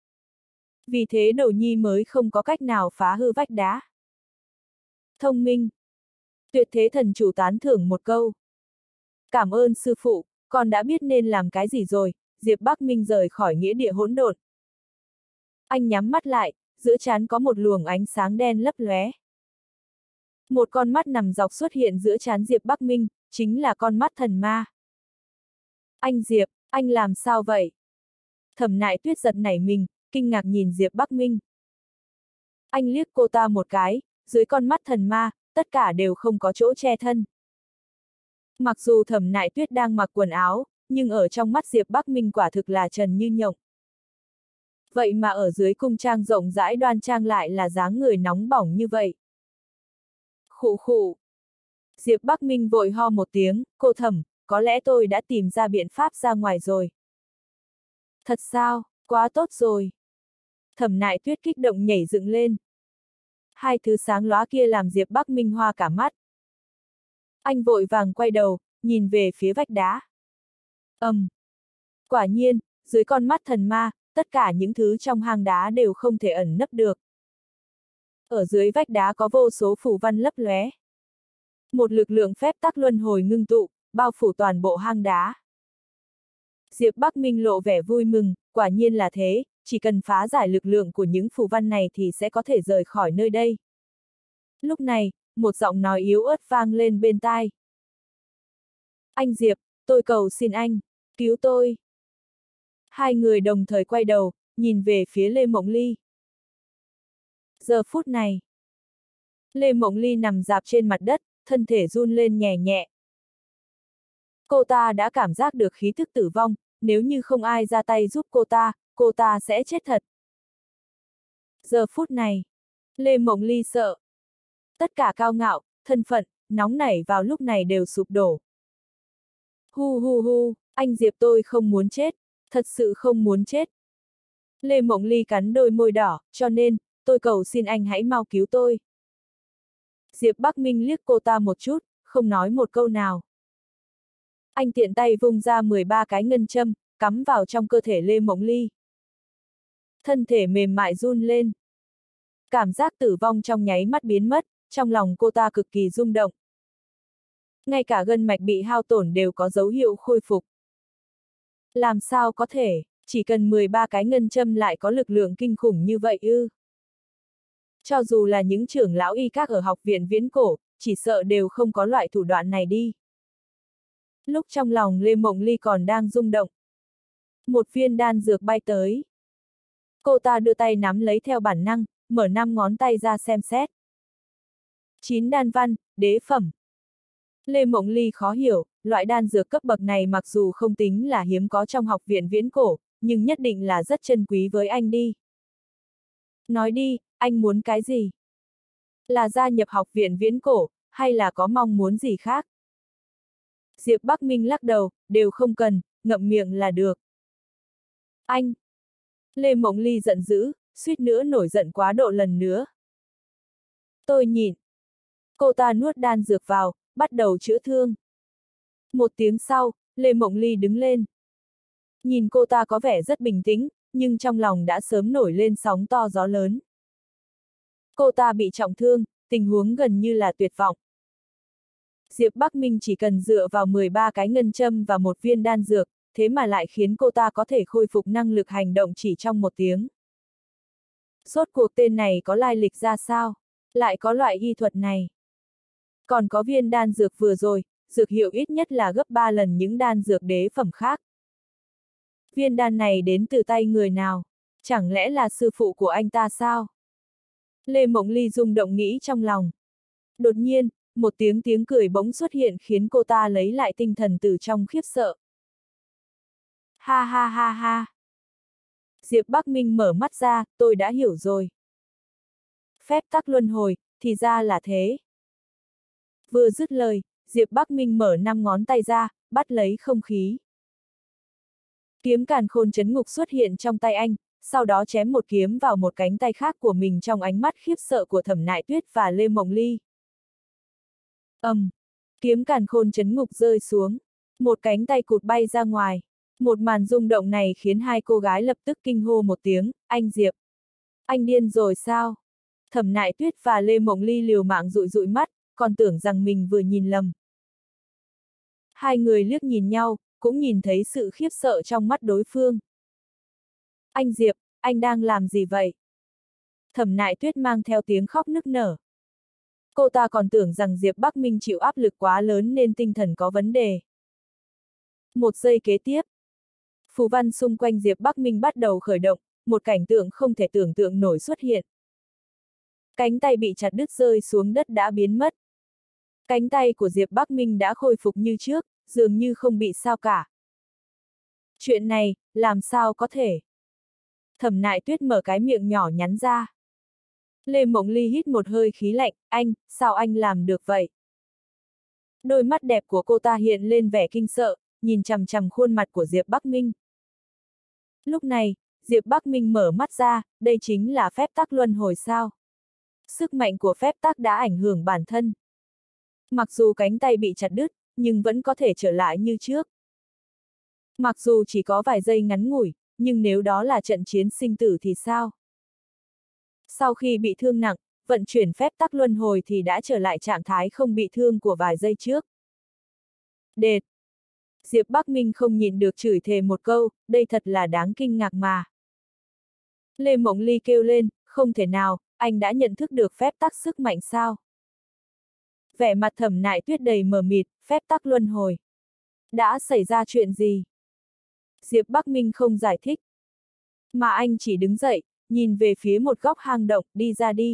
Vì thế Đồ Nhi mới không có cách nào phá hư vách đá. Thông minh. Tuyệt thế thần chủ tán thưởng một câu. Cảm ơn sư phụ, con đã biết nên làm cái gì rồi. Diệp Bắc Minh rời khỏi nghĩa địa hỗn độn. Anh nhắm mắt lại, giữa trán có một luồng ánh sáng đen lấp lóe. Một con mắt nằm dọc xuất hiện giữa trán Diệp Bắc Minh, chính là con mắt thần ma. Anh Diệp, anh làm sao vậy? Thẩm Nại Tuyết giật nảy mình, kinh ngạc nhìn Diệp Bắc Minh. Anh liếc cô ta một cái, dưới con mắt thần ma, tất cả đều không có chỗ che thân. Mặc dù Thẩm Nại Tuyết đang mặc quần áo, nhưng ở trong mắt Diệp Bắc Minh quả thực là trần như nhộng. Vậy mà ở dưới cung trang rộng rãi đoan trang lại là dáng người nóng bỏng như vậy. Khụ khụ. Diệp Bắc Minh vội ho một tiếng, cô Thẩm, có lẽ tôi đã tìm ra biện pháp ra ngoài rồi. Thật sao, quá tốt rồi. Thẩm Nại Tuyết kích động nhảy dựng lên. Hai thứ sáng lóa kia làm Diệp Bắc Minh hoa cả mắt. Anh vội vàng quay đầu, nhìn về phía vách đá. Quả nhiên, dưới con mắt thần ma, tất cả những thứ trong hang đá đều không thể ẩn nấp được. Ở dưới vách đá có vô số phù văn lấp lóe. Một lực lượng phép tắc luân hồi ngưng tụ, bao phủ toàn bộ hang đá. Diệp Bắc Minh lộ vẻ vui mừng, quả nhiên là thế, chỉ cần phá giải lực lượng của những phù văn này thì sẽ có thể rời khỏi nơi đây. Lúc này, một giọng nói yếu ớt vang lên bên tai. Anh Diệp, tôi cầu xin anh, cứu tôi. Hai người đồng thời quay đầu, nhìn về phía Lê Mộng Ly. Giờ phút này, Lê Mộng Ly nằm rạp trên mặt đất, thân thể run lên nhẹ nhẹ. Cô ta đã cảm giác được khí thức tử vong, nếu như không ai ra tay giúp cô ta sẽ chết thật. Giờ phút này, Lê Mộng Ly sợ. Tất cả cao ngạo, thân phận, nóng nảy vào lúc này đều sụp đổ. Hu hu hu, anh Diệp tôi không muốn chết, thật sự không muốn chết. Lê Mộng Ly cắn đôi môi đỏ, cho nên, tôi cầu xin anh hãy mau cứu tôi. Diệp Bắc Minh liếc cô ta một chút, không nói một câu nào. Anh tiện tay vung ra 13 cái ngân châm, cắm vào trong cơ thể Lê Mộng Ly. Thân thể mềm mại run lên. Cảm giác tử vong trong nháy mắt biến mất, trong lòng cô ta cực kỳ rung động. Ngay cả gân mạch bị hao tổn đều có dấu hiệu khôi phục. Làm sao có thể, chỉ cần 13 cái ngân châm lại có lực lượng kinh khủng như vậy ư? Cho dù là những trưởng lão y các ở học viện viễn cổ, chỉ sợ đều không có loại thủ đoạn này đi. Lúc trong lòng Lê Mộng Ly còn đang rung động, một viên đan dược bay tới. Cô ta đưa tay nắm lấy theo bản năng, mở 5 ngón tay ra xem xét. 9 đan văn, đế phẩm. Lê Mộng Ly khó hiểu, loại đan dược cấp bậc này mặc dù không tính là hiếm có trong học viện viễn cổ, nhưng nhất định là rất chân quý với anh đi. Nói đi, anh muốn cái gì? Là gia nhập học viện viễn cổ, hay là có mong muốn gì khác? Diệp Bắc Minh lắc đầu, đều không cần, ngậm miệng là được. Anh! Lê Mộng Ly giận dữ, suýt nữa nổi giận quá độ lần nữa. Tôi nhịn. Cô ta nuốt đan dược vào, bắt đầu chữa thương. Một tiếng sau, Lê Mộng Ly đứng lên. Nhìn cô ta có vẻ rất bình tĩnh, nhưng trong lòng đã sớm nổi lên sóng to gió lớn. Cô ta bị trọng thương, tình huống gần như là tuyệt vọng. Diệp Bắc Minh chỉ cần dựa vào 13 cái ngân châm và một viên đan dược, thế mà lại khiến cô ta có thể khôi phục năng lực hành động chỉ trong 1 tiếng. Rốt cuộc tên này có lai lịch ra sao? Lại có loại y thuật này. Còn có viên đan dược vừa rồi, dược hiệu ít nhất là gấp 3 lần những đan dược đế phẩm khác. Viên đan này đến từ tay người nào? Chẳng lẽ là sư phụ của anh ta sao? Lê Mộng Ly rung động nghĩ trong lòng. Đột nhiên, một tiếng cười bỗng xuất hiện khiến cô ta lấy lại tinh thần từ trong khiếp sợ. Ha ha ha ha. Diệp Bắc Minh mở mắt ra, tôi đã hiểu rồi. Phép tắc luân hồi, thì ra là thế. Vừa dứt lời, Diệp Bắc Minh mở 5 ngón tay ra, bắt lấy không khí. Kiếm càn khôn chấn ngục xuất hiện trong tay anh, sau đó chém một kiếm vào một cánh tay khác của mình trong ánh mắt khiếp sợ của Thẩm Nại Tuyết và Lê Mộng Ly. Kiếm càn khôn chấn ngục rơi xuống, một cánh tay cụt bay ra ngoài. Một màn rung động này khiến hai cô gái lập tức kinh hô một tiếng, anh Diệp. Anh điên rồi sao? Thẩm Nại Tuyết và Lê Mộng Ly liều mạng dụi dụi mắt, còn tưởng rằng mình vừa nhìn lầm. Hai người liếc nhìn nhau, cũng nhìn thấy sự khiếp sợ trong mắt đối phương. Anh Diệp, anh đang làm gì vậy? Thẩm Nại Tuyết mang theo tiếng khóc nức nở. Cô ta còn tưởng rằng Diệp Bắc Minh chịu áp lực quá lớn nên tinh thần có vấn đề. Một giây kế tiếp, phù văn xung quanh Diệp Bắc Minh bắt đầu khởi động, một cảnh tượng không thể tưởng tượng nổi xuất hiện. Cánh tay bị chặt đứt rơi xuống đất đã biến mất. Cánh tay của Diệp Bắc Minh đã khôi phục như trước, dường như không bị sao cả. Chuyện này, làm sao có thể? Thẩm Nại Tuyết mở cái miệng nhỏ nhắn ra. Lê Mộng Ly hít một hơi khí lạnh, anh, sao anh làm được vậy? Đôi mắt đẹp của cô ta hiện lên vẻ kinh sợ, nhìn chằm chằm khuôn mặt của Diệp Bắc Minh. Lúc này, Diệp Bắc Minh mở mắt ra, đây chính là phép tắc luân hồi sao? Sức mạnh của phép tắc đã ảnh hưởng bản thân. Mặc dù cánh tay bị chặt đứt, nhưng vẫn có thể trở lại như trước. Mặc dù chỉ có vài giây ngắn ngủi, nhưng nếu đó là trận chiến sinh tử thì sao? Sau khi bị thương nặng, vận chuyển phép tắc luân hồi thì đã trở lại trạng thái không bị thương của vài giây trước. Đệt! Diệp Bắc Minh không nhịn được chửi thề một câu, đây thật là đáng kinh ngạc mà. Lê Mộng Ly kêu lên, không thể nào, anh đã nhận thức được phép tắc sức mạnh sao? Vẻ mặt Thẩm Nại Tuyết đầy mờ mịt, phép tắc luân hồi. Đã xảy ra chuyện gì? Diệp Bắc Minh không giải thích. Mà anh chỉ đứng dậy, nhìn về phía một góc hang động, đi ra đi.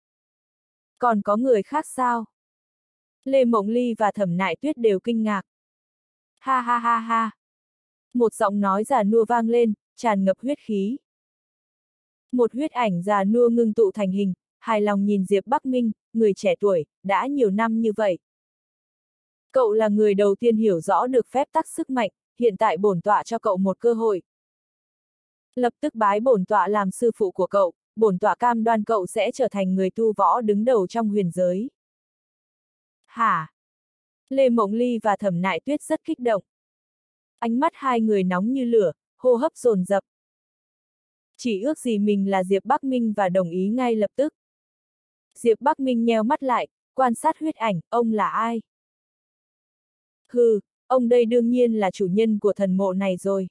Còn có người khác sao? Lê Mộng Ly và Thẩm Nại Tuyết đều kinh ngạc. Ha ha ha ha. Một giọng nói già nua vang lên, tràn ngập huyết khí. Một huyết ảnh già nua ngưng tụ thành hình, hài lòng nhìn Diệp Bắc Minh, người trẻ tuổi, đã nhiều năm như vậy. Cậu là người đầu tiên hiểu rõ được phép tắc sức mạnh, hiện tại bổn tọa cho cậu một cơ hội. Lập tức bái bổn tọa làm sư phụ của cậu, bổn tọa cam đoan cậu sẽ trở thành người tu võ đứng đầu trong huyền giới. Hả? Lê Mộng Ly và Thẩm Nại Tuyết rất kích động. Ánh mắt hai người nóng như lửa, hô hấp dồn dập. Chỉ ước gì mình là Diệp Bắc Minh và đồng ý ngay lập tức. Diệp Bắc Minh nheo mắt lại, quan sát huyết ảnh, ông là ai? Hừ, ông đây đương nhiên là chủ nhân của thần mộ này rồi.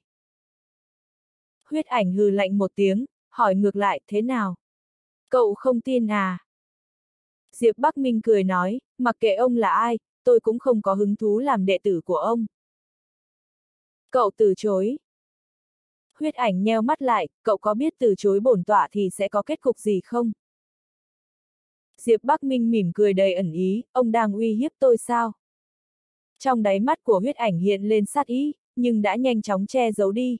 Huyết ảnh hừ lạnh một tiếng, hỏi ngược lại, thế nào? Cậu không tin à? Diệp Bắc Minh cười nói, mặc kệ ông là ai, tôi cũng không có hứng thú làm đệ tử của ông. Cậu từ chối. Huyết ảnh nheo mắt lại, cậu có biết từ chối bổn tọa thì sẽ có kết cục gì không? Diệp Bắc Minh mỉm cười đầy ẩn ý, ông đang uy hiếp tôi sao? Trong đáy mắt của huyết ảnh hiện lên sát ý, nhưng đã nhanh chóng che giấu đi.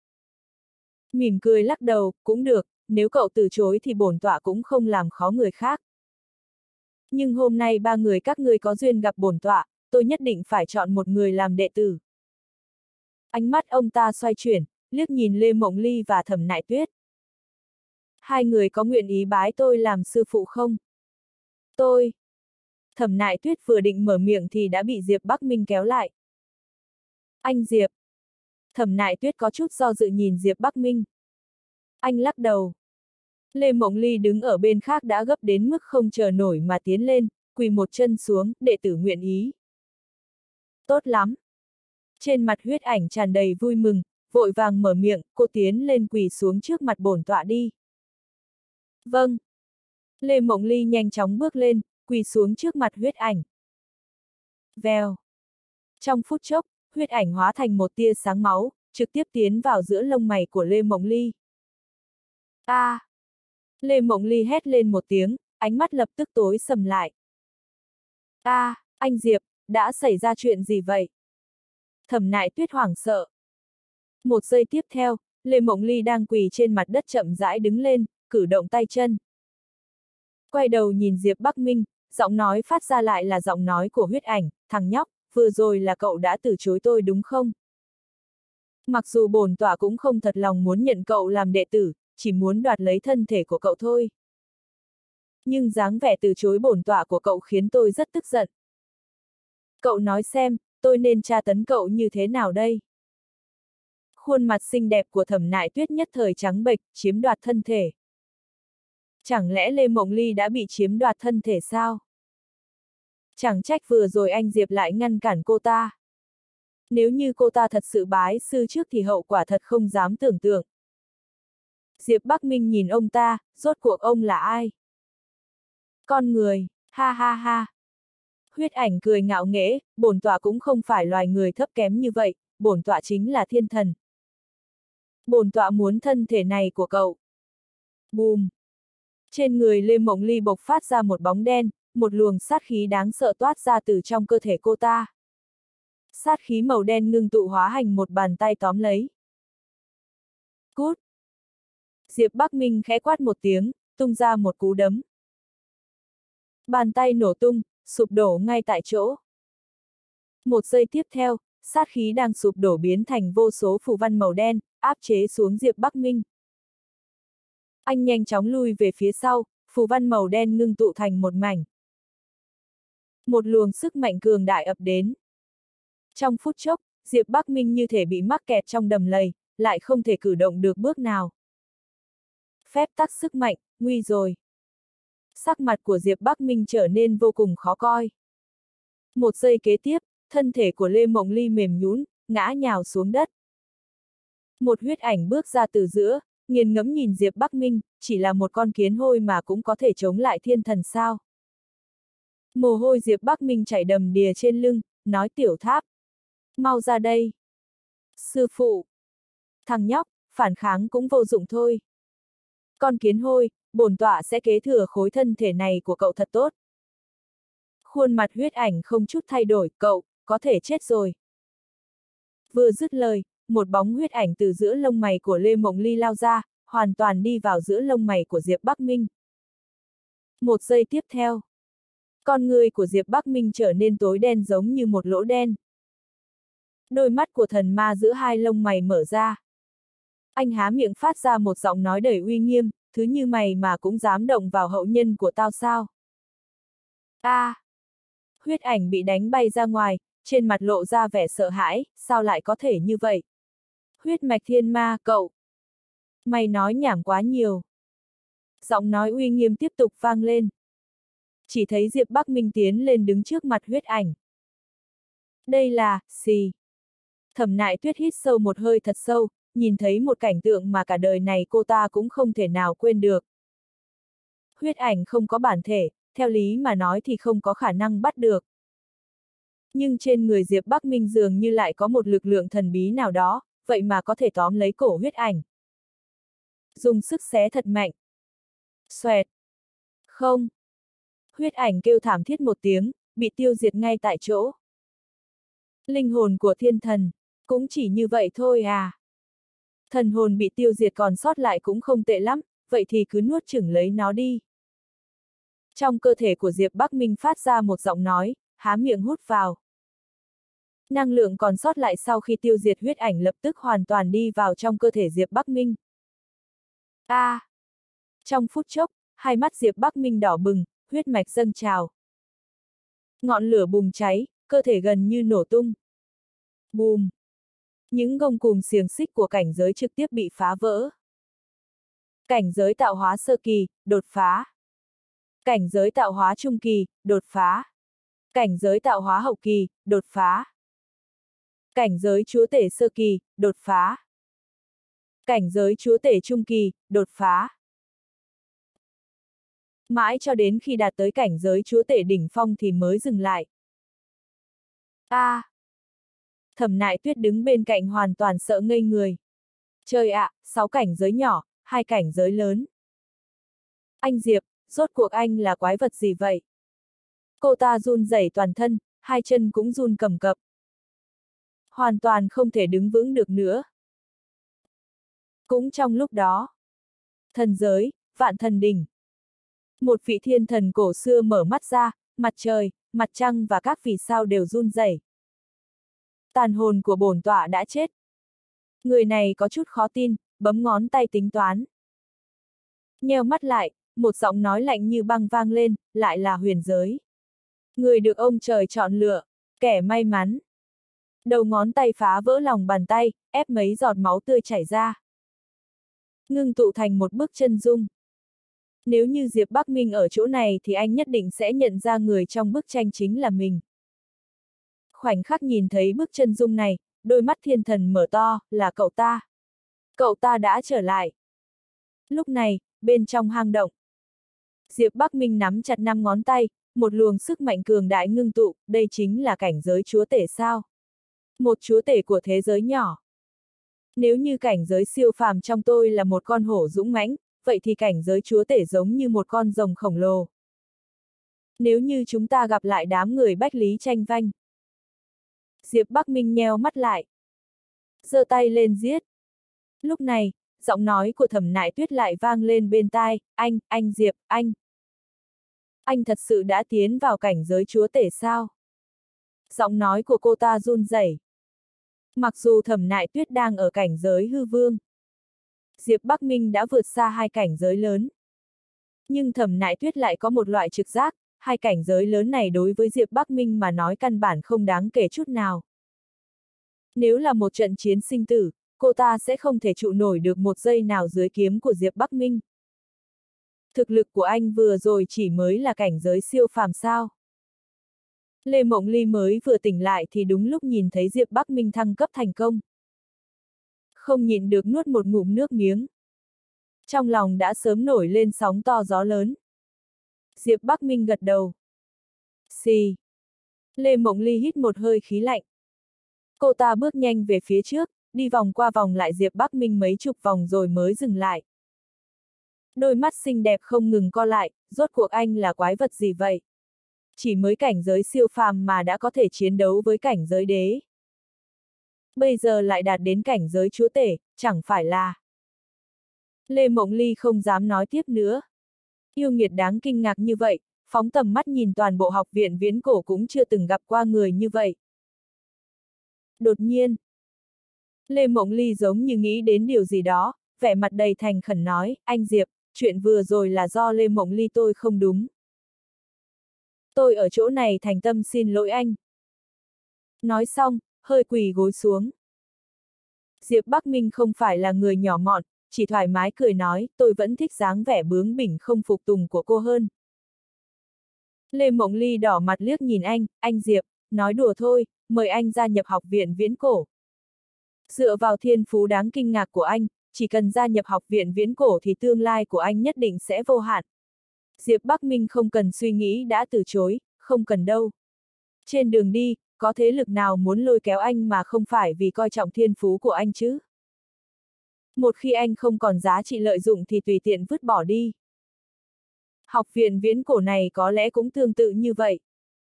Mỉm cười lắc đầu, cũng được, nếu cậu từ chối thì bổn tọa cũng không làm khó người khác. Nhưng hôm nay ba người các ngươi có duyên gặp bổn tọa, tôi nhất định phải chọn một người làm đệ tử. Ánh mắt ông ta xoay chuyển, liếc nhìn Lê Mộng Ly và Thẩm Nại Tuyết. Hai người có nguyện ý bái tôi làm sư phụ không? Tôi. Thẩm Nại Tuyết vừa định mở miệng thì đã bị Diệp Bắc Minh kéo lại. Anh Diệp. Thẩm Nại Tuyết có chút do dự nhìn Diệp Bắc Minh. Anh lắc đầu. Lê Mộng Ly đứng ở bên khác đã gấp đến mức không chờ nổi mà tiến lên, quỳ một chân xuống, đệ tử nguyện ý. Tốt lắm. Trên mặt huyết ảnh tràn đầy vui mừng, vội vàng mở miệng, cô tiến lên quỳ xuống trước mặt bổn tọa đi. Vâng. Lê Mộng Ly nhanh chóng bước lên, quỳ xuống trước mặt huyết ảnh. Vèo. Trong phút chốc, huyết ảnh hóa thành một tia sáng máu, trực tiếp tiến vào giữa lông mày của Lê Mộng Ly. A! Lê Mộng Ly hét lên một tiếng, ánh mắt lập tức tối sầm lại. A! Anh Diệp, đã xảy ra chuyện gì vậy? Thẩm Nại Tuyết hoảng sợ. Một giây tiếp theo, Lê Mộng Ly đang quỳ trên mặt đất chậm rãi đứng lên, cử động tay chân. Quay đầu nhìn Diệp Bắc Minh, giọng nói phát ra lại là giọng nói của huyết ảnh, thằng nhóc, vừa rồi là cậu đã từ chối tôi đúng không? Mặc dù bổn tọa cũng không thật lòng muốn nhận cậu làm đệ tử, chỉ muốn đoạt lấy thân thể của cậu thôi. Nhưng dáng vẻ từ chối bổn tọa của cậu khiến tôi rất tức giận. Cậu nói xem, tôi nên tra tấn cậu như thế nào đây? Khuôn mặt xinh đẹp của Thẩm Nại Tuyết nhất thời trắng bệch, chiếm đoạt thân thể. Chẳng lẽ Lê Mộng Ly đã bị chiếm đoạt thân thể sao? Chẳng trách vừa rồi anh Diệp lại ngăn cản cô ta. Nếu như cô ta thật sự bái sư trước thì hậu quả thật không dám tưởng tượng. Diệp Bắc Minh nhìn ông ta, rốt cuộc ông là ai? Con người, ha ha ha. Huyết ảnh cười ngạo nghễ, bổn tọa cũng không phải loài người thấp kém như vậy, bổn tọa chính là thiên thần. Bổn tọa muốn thân thể này của cậu. Bùm. Trên người Lê Mộng Ly bộc phát ra một bóng đen, một luồng sát khí đáng sợ toát ra từ trong cơ thể cô ta. Sát khí màu đen ngưng tụ hóa thành một bàn tay tóm lấy. Cút! Diệp Bắc Minh khẽ quát một tiếng, tung ra một cú đấm. Bàn tay nổ tung, sụp đổ ngay tại chỗ. Một giây tiếp theo, sát khí đang sụp đổ biến thành vô số phù văn màu đen, áp chế xuống Diệp Bắc Minh. Anh nhanh chóng lui về phía sau, phù văn màu đen ngưng tụ thành một mảnh. Một luồng sức mạnh cường đại ập đến. Trong phút chốc, Diệp Bắc Minh như thể bị mắc kẹt trong đầm lầy, lại không thể cử động được bước nào. Phép tắc sức mạnh, nguy rồi. Sắc mặt của Diệp Bắc Minh trở nên vô cùng khó coi. Một giây kế tiếp, thân thể của Lê Mộng Ly mềm nhũn, ngã nhào xuống đất. Một huyết ảnh bước ra từ giữa, nghiền ngẫm nhìn Diệp Bắc Minh, chỉ là một con kiến hôi mà cũng có thể chống lại thiên thần sao. Mồ hôi Diệp Bắc Minh chảy đầm đìa trên lưng, nói Tiểu Tháp. Mau ra đây. Sư phụ. Thằng nhóc, phản kháng cũng vô dụng thôi. Con kiến hôi, bổn tọa sẽ kế thừa khối thân thể này của cậu thật tốt. Khuôn mặt huyết ảnh không chút thay đổi, cậu, có thể chết rồi. Vừa dứt lời, một bóng huyết ảnh từ giữa lông mày của Lê Mộng Ly lao ra, hoàn toàn đi vào giữa lông mày của Diệp Bắc Minh. Một giây tiếp theo, con người của Diệp Bắc Minh trở nên tối đen giống như một lỗ đen. Đôi mắt của thần ma giữa hai lông mày mở ra. Anh há miệng phát ra một giọng nói đầy uy nghiêm, thứ như mày mà cũng dám động vào hậu nhân của tao sao? Huyết ảnh bị đánh bay ra ngoài, trên mặt lộ ra vẻ sợ hãi, sao lại có thể như vậy? Huyết mạch thiên ma, cậu! Mày nói nhảm quá nhiều. Giọng nói uy nghiêm tiếp tục vang lên. Chỉ thấy Diệp Bắc Minh tiến lên đứng trước mặt huyết ảnh. Đây là, xì. Thẩm Nại Tuyết hít sâu một hơi thật sâu, nhìn thấy một cảnh tượng mà cả đời này cô ta cũng không thể nào quên được. Huyết ảnh không có bản thể, theo lý mà nói thì không có khả năng bắt được. Nhưng trên người Diệp Bắc Minh dường như lại có một lực lượng thần bí nào đó, vậy mà có thể tóm lấy cổ huyết ảnh. Dùng sức xé thật mạnh. Xoẹt. Không. Huyết ảnh kêu thảm thiết một tiếng, bị tiêu diệt ngay tại chỗ. Linh hồn của thiên thần, cũng chỉ như vậy thôi à. Thần hồn bị tiêu diệt còn sót lại cũng không tệ lắm, vậy thì cứ nuốt chửng lấy nó đi. Trong cơ thể của Diệp Bắc Minh phát ra một giọng nói, há miệng hút vào. Năng lượng còn sót lại sau khi tiêu diệt huyết ảnh lập tức hoàn toàn đi vào trong cơ thể Diệp Bắc Minh. Trong phút chốc, hai mắt Diệp Bắc Minh đỏ bừng, huyết mạch dâng trào. Ngọn lửa bùng cháy, cơ thể gần như nổ tung. Bùm! Những gông cùm xiềng xích của cảnh giới trực tiếp bị phá vỡ. Cảnh giới tạo hóa sơ kỳ, đột phá. Cảnh giới tạo hóa trung kỳ, đột phá. Cảnh giới tạo hóa hậu kỳ, đột phá. Cảnh giới chúa tể sơ kỳ, đột phá. Cảnh giới chúa tể trung kỳ, đột phá. Mãi cho đến khi đạt tới cảnh giới chúa tể đỉnh phong thì mới dừng lại. Thẩm Nại Tuyết đứng bên cạnh hoàn toàn sợ ngây người. Trời ạ, 6 cảnh giới nhỏ, 2 cảnh giới lớn. Anh Diệp, rốt cuộc anh là quái vật gì vậy? Cô ta run rẩy toàn thân, hai chân cũng run cầm cập. Hoàn toàn không thể đứng vững được nữa. Cũng trong lúc đó, thần giới, Vạn Thần Đỉnh. Một vị thiên thần cổ xưa mở mắt ra, mặt trời, mặt trăng và các vì sao đều run rẩy. Tàn hồn của bổn tọa đã chết. Người này có chút khó tin, bấm ngón tay tính toán. Nheo mắt lại, một giọng nói lạnh như băng vang lên, lại là huyền giới. Người được ông trời chọn lựa, kẻ may mắn. Đầu ngón tay phá vỡ lòng bàn tay, ép mấy giọt máu tươi chảy ra. Ngưng tụ thành một bức chân dung. Nếu như Diệp Bắc Minh ở chỗ này thì anh nhất định sẽ nhận ra người trong bức tranh chính là mình. Khoảnh khắc nhìn thấy bức chân dung này, đôi mắt thiên thần mở to, là cậu ta. Cậu ta đã trở lại. Lúc này, bên trong hang động, Diệp Bắc Minh nắm chặt 5 ngón tay, một luồng sức mạnh cường đại ngưng tụ, đây chính là cảnh giới chúa tể sao? Một chúa tể của thế giới nhỏ. Nếu như cảnh giới siêu phàm trong tôi là một con hổ dũng mãnh, vậy thì cảnh giới chúa tể giống như một con rồng khổng lồ. Nếu như chúng ta gặp lại đám người bách lý tranh vanh. Diệp Bắc Minh nheo mắt lại. Giơ tay lên giết. Lúc này, giọng nói của Thẩm Nại Tuyết lại vang lên bên tai, anh Diệp, anh thật sự đã tiến vào cảnh giới chúa tể sao? Giọng nói của cô ta run rẩy. Mặc dù Thẩm Nại Tuyết đang ở cảnh giới hư vương, Diệp Bắc Minh đã vượt xa hai cảnh giới lớn. Nhưng Thẩm Nại Tuyết lại có một loại trực giác, hai cảnh giới lớn này đối với Diệp Bắc Minh mà nói căn bản không đáng kể chút nào. Nếu là một trận chiến sinh tử, cô ta sẽ không thể trụ nổi được một giây nào dưới kiếm của Diệp Bắc Minh. Thực lực của anh vừa rồi chỉ mới là cảnh giới siêu phàm sao. Lê Mộng Ly mới vừa tỉnh lại thì đúng lúc nhìn thấy Diệp Bắc Minh thăng cấp thành công. Không nhịn được nuốt một ngụm nước miếng. Trong lòng đã sớm nổi lên sóng to gió lớn. Diệp Bắc Minh gật đầu. Xì. Lê Mộng Ly hít một hơi khí lạnh. Cô ta bước nhanh về phía trước, đi vòng qua vòng lại Diệp Bắc Minh mấy chục vòng rồi mới dừng lại. Đôi mắt xinh đẹp không ngừng co lại, rốt cuộc anh là quái vật gì vậy? Chỉ mới cảnh giới siêu phàm mà đã có thể chiến đấu với cảnh giới đế. Bây giờ lại đạt đến cảnh giới chúa tể, chẳng phải là... Lê Mộng Ly không dám nói tiếp nữa. Yêu nghiệt đáng kinh ngạc như vậy, phóng tầm mắt nhìn toàn bộ học viện viễn cổ cũng chưa từng gặp qua người như vậy. Đột nhiên, Lê Mộng Ly giống như nghĩ đến điều gì đó, vẻ mặt đầy thành khẩn nói, anh Diệp, chuyện vừa rồi là do Lê Mộng Ly tôi không đúng. Tôi ở chỗ này thành tâm xin lỗi anh. Nói xong, hơi quỳ gối xuống. Diệp Bắc Minh không phải là người nhỏ mọn, chỉ thoải mái cười nói, tôi vẫn thích dáng vẻ bướng bỉnh không phục tùng của cô hơn. Lê Mộng Ly đỏ mặt liếc nhìn anh Diệp, nói đùa thôi, mời anh gia nhập học viện viễn cổ. Dựa vào thiên phú đáng kinh ngạc của anh, chỉ cần gia nhập học viện viễn cổ thì tương lai của anh nhất định sẽ vô hạn. Diệp Bắc Minh không cần suy nghĩ đã từ chối, không cần đâu. Trên đường đi, có thế lực nào muốn lôi kéo anh mà không phải vì coi trọng thiên phú của anh chứ? Một khi anh không còn giá trị lợi dụng thì tùy tiện vứt bỏ đi. Học viện viễn cổ này có lẽ cũng tương tự như vậy.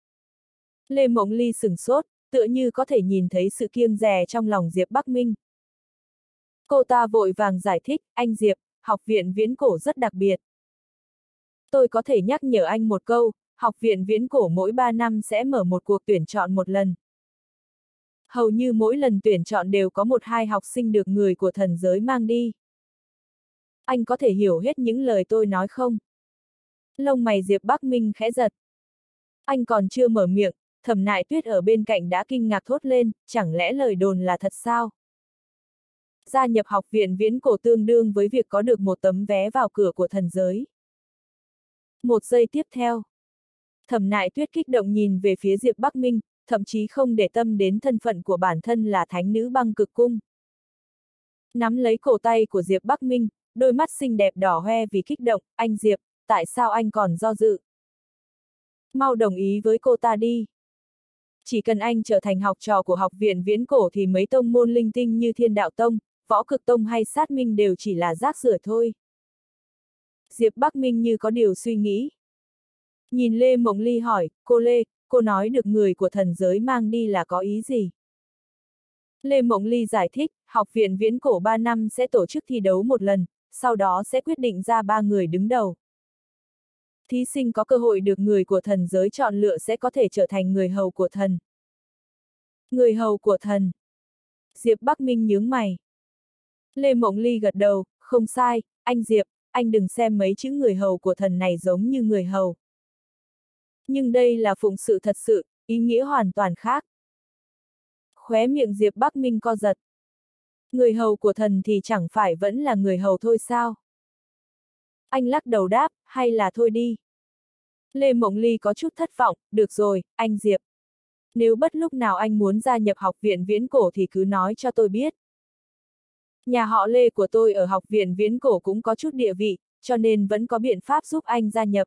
Lê Mộng Ly sửng sốt, tựa như có thể nhìn thấy sự kiêng dè trong lòng Diệp Bắc Minh. Cô ta vội vàng giải thích, anh Diệp, học viện viễn cổ rất đặc biệt. Tôi có thể nhắc nhở anh một câu, học viện viễn cổ mỗi 3 năm sẽ mở một cuộc tuyển chọn một lần. Hầu như mỗi lần tuyển chọn đều có 1-2 học sinh được người của thần giới mang đi. Anh có thể hiểu hết những lời tôi nói không? Lông mày Diệp Bắc Minh khẽ giật. Anh còn chưa mở miệng, Thẩm Nại Tuyết ở bên cạnh đã kinh ngạc thốt lên, chẳng lẽ lời đồn là thật sao? Gia nhập học viện viễn cổ tương đương với việc có được một tấm vé vào cửa của thần giới. Một giây tiếp theo, Thẩm Nại Tuyết kích động nhìn về phía Diệp Bắc Minh, thậm chí không để tâm đến thân phận của bản thân là thánh nữ băng cực cung. Nắm lấy cổ tay của Diệp Bắc Minh, đôi mắt xinh đẹp đỏ hoe vì kích động, anh Diệp, tại sao anh còn do dự? Mau đồng ý với cô ta đi. Chỉ cần anh trở thành học trò của học viện viễn cổ thì mấy tông môn linh tinh như Thiên Đạo Tông, Võ Cực Tông hay Sát Minh đều chỉ là rác rưởi thôi. Diệp Bắc Minh như có điều suy nghĩ. Nhìn Lê Mộng Ly hỏi, cô Lê, cô nói được người của thần giới mang đi là có ý gì? Lê Mộng Ly giải thích, học viện viễn cổ 3 năm sẽ tổ chức thi đấu một lần, sau đó sẽ quyết định ra 3 người đứng đầu. Thí sinh có cơ hội được người của thần giới chọn lựa sẽ có thể trở thành người hầu của thần. Người hầu của thần. Diệp Bắc Minh nhướng mày. Lê Mộng Ly gật đầu, không sai, anh Diệp, anh đừng xem mấy chữ người hầu của thần này giống như người hầu. Nhưng đây là phụng sự thật sự, ý nghĩa hoàn toàn khác. Khóe miệng Diệp Bắc Minh co giật. Người hầu của thần thì chẳng phải vẫn là người hầu thôi sao? Anh lắc đầu đáp, hay là thôi đi. Lê Mộng Ly có chút thất vọng, được rồi, anh Diệp. Nếu bất lúc nào anh muốn gia nhập học viện viễn cổ thì cứ nói cho tôi biết. Nhà họ Lê của tôi ở học viện viễn cổ cũng có chút địa vị, cho nên vẫn có biện pháp giúp anh gia nhập.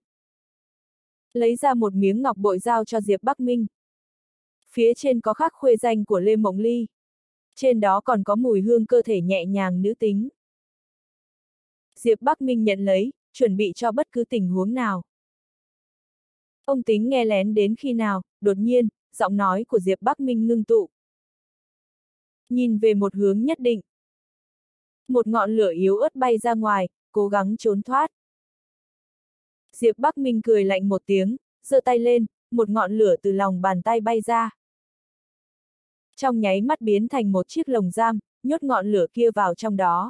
Lấy ra một miếng ngọc bội giao cho Diệp Bắc Minh. Phía trên có khắc khuê danh của Lê Mộng Ly. Trên đó còn có mùi hương cơ thể nhẹ nhàng nữ tính. Diệp Bắc Minh nhận lấy, chuẩn bị cho bất cứ tình huống nào. Ông tính nghe lén đến khi nào, đột nhiên, giọng nói của Diệp Bắc Minh ngưng tụ. Nhìn về một hướng nhất định. Một ngọn lửa yếu ớt bay ra ngoài, cố gắng trốn thoát. Diệp Bắc Minh cười lạnh một tiếng, giơ tay lên, một ngọn lửa từ lòng bàn tay bay ra. Trong nháy mắt biến thành một chiếc lồng giam, nhốt ngọn lửa kia vào trong đó.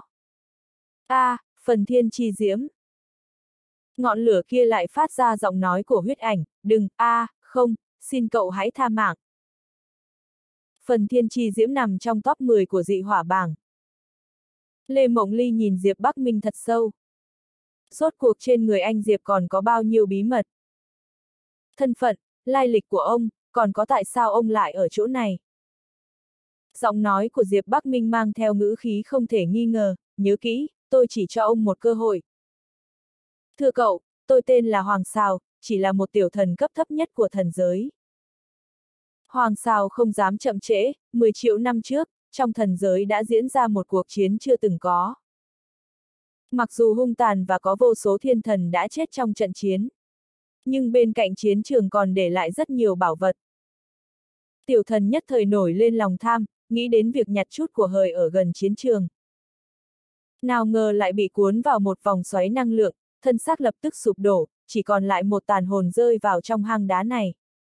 Phần thiên chi diễm. Ngọn lửa kia lại phát ra giọng nói của huyết ảnh, đừng, không, xin cậu hãy tha mạng. Phần thiên chi diễm nằm trong top 10 của dị hỏa bảng. Lê Mộng Ly nhìn Diệp Bắc Minh thật sâu. Rốt cuộc trên người anh Diệp còn có bao nhiêu bí mật? Thân phận, lai lịch của ông, còn có tại sao ông lại ở chỗ này? Giọng nói của Diệp Bắc Minh mang theo ngữ khí không thể nghi ngờ, nhớ kỹ, tôi chỉ cho ông một cơ hội. Thưa cậu, tôi tên là Hoàng Sào, chỉ là một tiểu thần cấp thấp nhất của thần giới. Hoàng Sào không dám chậm trễ, 10 triệu năm trước, trong thần giới đã diễn ra một cuộc chiến chưa từng có. Mặc dù hung tàn và có vô số thiên thần đã chết trong trận chiến, nhưng bên cạnh chiến trường còn để lại rất nhiều bảo vật. Tiểu thần nhất thời nổi lên lòng tham, nghĩ đến việc nhặt chút của hời ở gần chiến trường. Nào ngờ lại bị cuốn vào một vòng xoáy năng lượng, thân xác lập tức sụp đổ, chỉ còn lại một tàn hồn rơi vào trong hang đá này.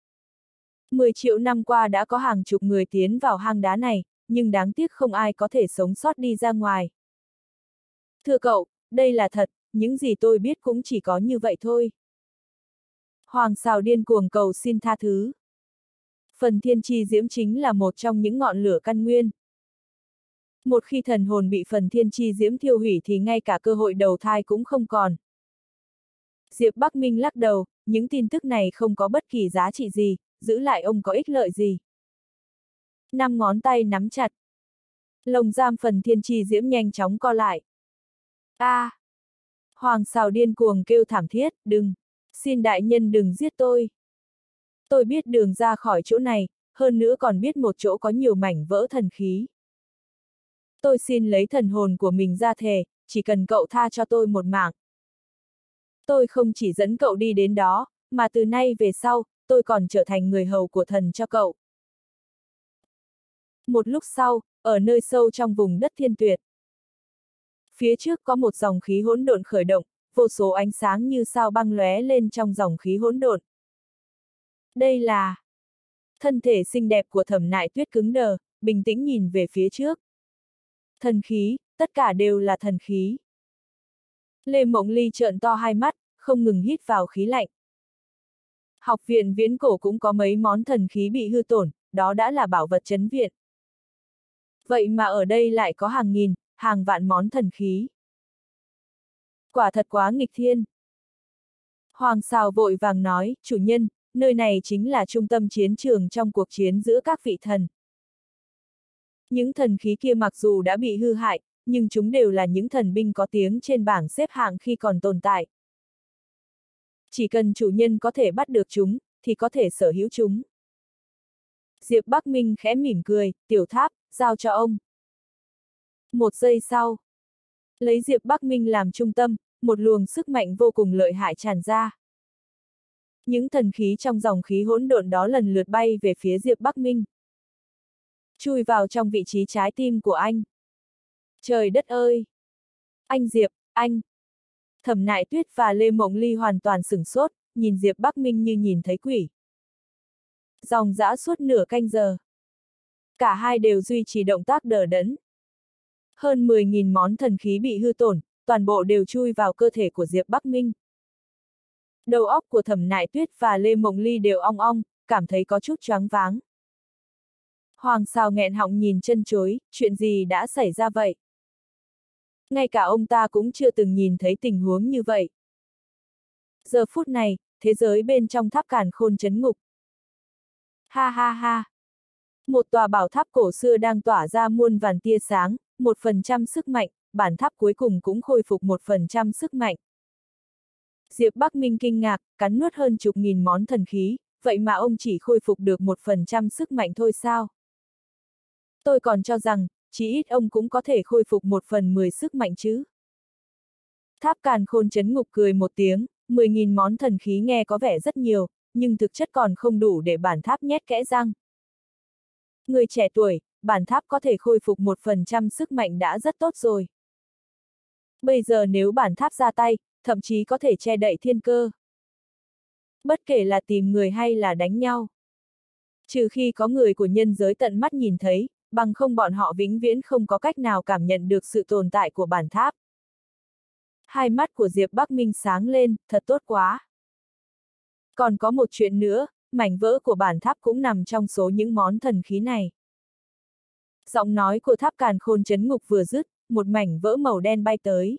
10 triệu năm qua đã có hàng chục người tiến vào hang đá này, nhưng đáng tiếc không ai có thể sống sót đi ra ngoài. Thưa cậu, đây là thật, những gì tôi biết cũng chỉ có như vậy thôi. Hoàng Sào điên cuồng cầu xin tha thứ. Phần thiên chi diễm chính là một trong những ngọn lửa căn nguyên. Một khi thần hồn bị phần thiên chi diễm thiêu hủy thì ngay cả cơ hội đầu thai cũng không còn. Diệp Bắc Minh lắc đầu, những tin tức này không có bất kỳ giá trị gì, giữ lại ông có ích lợi gì. 5 ngón tay nắm chặt. Lồng giam phần thiên chi diễm nhanh chóng co lại. Hoàng Sào điên cuồng kêu thảm thiết, đừng, xin đại nhân đừng giết tôi. Tôi biết đường ra khỏi chỗ này, hơn nữa còn biết một chỗ có nhiều mảnh vỡ thần khí. Tôi xin lấy thần hồn của mình ra thề, chỉ cần cậu tha cho tôi một mạng. Tôi không chỉ dẫn cậu đi đến đó, mà từ nay về sau, tôi còn trở thành người hầu của thần cho cậu. Một lúc sau, ở nơi sâu trong vùng đất thiên tuyệt. Phía trước có một dòng khí hỗn độn khởi động, vô số ánh sáng như sao băng lóe lên trong dòng khí hỗn độn. Đây là... Thân thể xinh đẹp của Thẩm Nại Tuyết cứng đờ, bình tĩnh nhìn về phía trước. Thần khí, tất cả đều là thần khí. Lê Mộng Ly trợn to hai mắt, không ngừng hít vào khí lạnh. Học viện Viễn Cổ cũng có mấy món thần khí bị hư tổn, đó đã là bảo vật trấn viện. Vậy mà ở đây lại có hàng nghìn, hàng vạn món thần khí. Quả thật quá nghịch thiên. Hoàng Sào vội vàng nói, chủ nhân, nơi này chính là trung tâm chiến trường trong cuộc chiến giữa các vị thần. Những thần khí kia mặc dù đã bị hư hại, nhưng chúng đều là những thần binh có tiếng trên bảng xếp hạng khi còn tồn tại. Chỉ cần chủ nhân có thể bắt được chúng, thì có thể sở hữu chúng. Diệp Bắc Minh khẽ mỉm cười, tiểu tháp, giao cho ông. Một giây sau, lấy Diệp Bắc Minh làm trung tâm, một luồng sức mạnh vô cùng lợi hại tràn ra. Những thần khí trong dòng khí hỗn độn đó lần lượt bay về phía Diệp Bắc Minh. Chui vào trong vị trí trái tim của anh. Trời đất ơi! Anh Diệp, anh! Thẩm Nại Tuyết và Lê Mộng Ly hoàn toàn sửng sốt, nhìn Diệp Bắc Minh như nhìn thấy quỷ. Dòng dã suốt nửa canh giờ. Cả hai đều duy trì động tác đờ đẫn. Hơn 10.000 món thần khí bị hư tổn, toàn bộ đều chui vào cơ thể của Diệp Bắc Minh. Đầu óc của Thẩm Nại Tuyết và Lê Mộng Ly đều ong ong, cảm thấy có chút choáng váng. Hoàng Sào nghẹn họng nhìn chân chối, chuyện gì đã xảy ra vậy? Ngay cả ông ta cũng chưa từng nhìn thấy tình huống như vậy. Giờ phút này, thế giới bên trong tháp Càn Khôn trấn ngục. Ha ha ha! Một tòa bảo tháp cổ xưa đang tỏa ra muôn vàn tia sáng, 1% sức mạnh, bản tháp cuối cùng cũng khôi phục 1% sức mạnh. Diệp Bắc Minh kinh ngạc, cắn nuốt hơn chục nghìn món thần khí, vậy mà ông chỉ khôi phục được 1% sức mạnh thôi sao? Tôi còn cho rằng, chí ít ông cũng có thể khôi phục 1/10 sức mạnh chứ. Tháp Càn Khôn trấn ngục cười một tiếng, 10.000 món thần khí nghe có vẻ rất nhiều, nhưng thực chất còn không đủ để bản tháp nhét kẽ răng. Người trẻ tuổi, bản tháp có thể khôi phục 1% sức mạnh đã rất tốt rồi. Bây giờ nếu bản tháp ra tay, thậm chí có thể che đậy thiên cơ. Bất kể là tìm người hay là đánh nhau. Trừ khi có người của nhân giới tận mắt nhìn thấy, bằng không bọn họ vĩnh viễn không có cách nào cảm nhận được sự tồn tại của bản tháp. Hai mắt của Diệp Bắc Minh sáng lên, thật tốt quá. Còn có một chuyện nữa, mảnh vỡ của bản tháp cũng nằm trong số những món thần khí này. Giọng nói của Tháp Càn Khôn Chấn Ngục vừa dứt, một mảnh vỡ màu đen bay tới.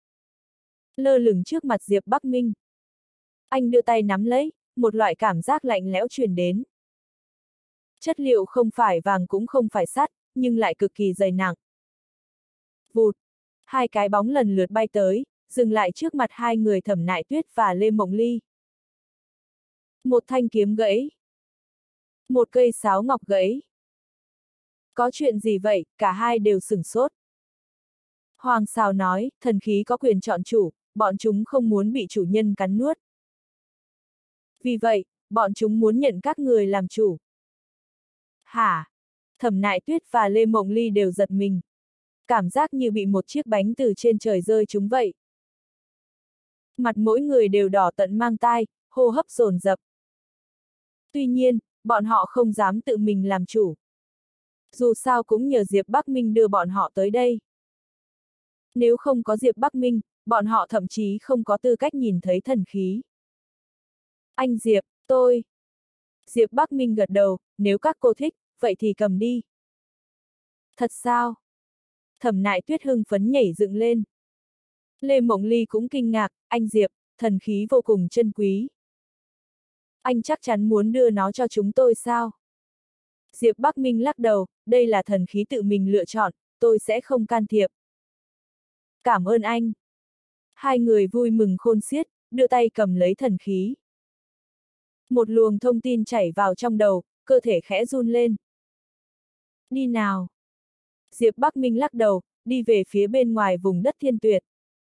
Lơ lửng trước mặt Diệp Bắc Minh. Anh đưa tay nắm lấy, một loại cảm giác lạnh lẽo truyền đến. Chất liệu không phải vàng cũng không phải sắt, nhưng lại cực kỳ dày nặng. Vụt, hai cái bóng lần lượt bay tới, dừng lại trước mặt hai người Thẩm Nại Tuyết và Lê Mộng Ly. Một thanh kiếm gãy. Một cây sáo ngọc gãy. Có chuyện gì vậy, cả hai đều sửng sốt. Hoàng Sào nói, thần khí có quyền chọn chủ, bọn chúng không muốn bị chủ nhân cắn nuốt. Vì vậy, bọn chúng muốn nhận các người làm chủ. Hả? Thẩm Nại Tuyết và Lê Mộng Ly đều giật mình. Cảm giác như bị một chiếc bánh từ trên trời rơi chúng vậy. Mặt mỗi người đều đỏ tận mang tai, hô hấp dồn dập. Tuy nhiên, bọn họ không dám tự mình làm chủ. Dù sao cũng nhờ Diệp Bắc Minh đưa bọn họ tới đây. Nếu không có Diệp Bắc Minh, bọn họ thậm chí không có tư cách nhìn thấy thần khí. Anh Diệp, tôi. Diệp Bắc Minh gật đầu, nếu các cô thích, vậy thì cầm đi. Thật sao? Thẩm Nại Tuyết hưng phấn nhảy dựng lên. Lê Mộng Ly cũng kinh ngạc, anh Diệp, thần khí vô cùng chân quý. Anh chắc chắn muốn đưa nó cho chúng tôi sao? Diệp Bắc Minh lắc đầu, đây là thần khí tự mình lựa chọn, tôi sẽ không can thiệp. Cảm ơn anh. Hai người vui mừng khôn xiết, đưa tay cầm lấy thần khí. Một luồng thông tin chảy vào trong đầu, cơ thể khẽ run lên. Đi nào. Diệp Bắc Minh lắc đầu, đi về phía bên ngoài vùng đất thiên tuyệt.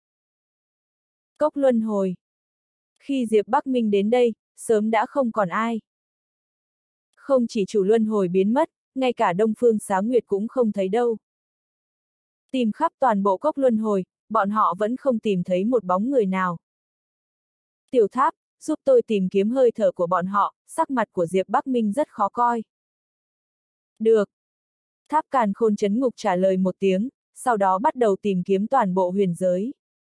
Cốc luân hồi. Khi Diệp Bắc Minh đến đây, sớm đã không còn ai. Không chỉ chủ luân hồi biến mất, ngay cả Đông Phương Xá Nguyệt cũng không thấy đâu. Tìm khắp toàn bộ cốc luân hồi, bọn họ vẫn không tìm thấy một bóng người nào. Tiểu Tháp, giúp tôi tìm kiếm hơi thở của bọn họ, sắc mặt của Diệp Bắc Minh rất khó coi. Được. Tháp Càn Khôn Chấn Ngục trả lời một tiếng, sau đó bắt đầu tìm kiếm toàn bộ huyền giới.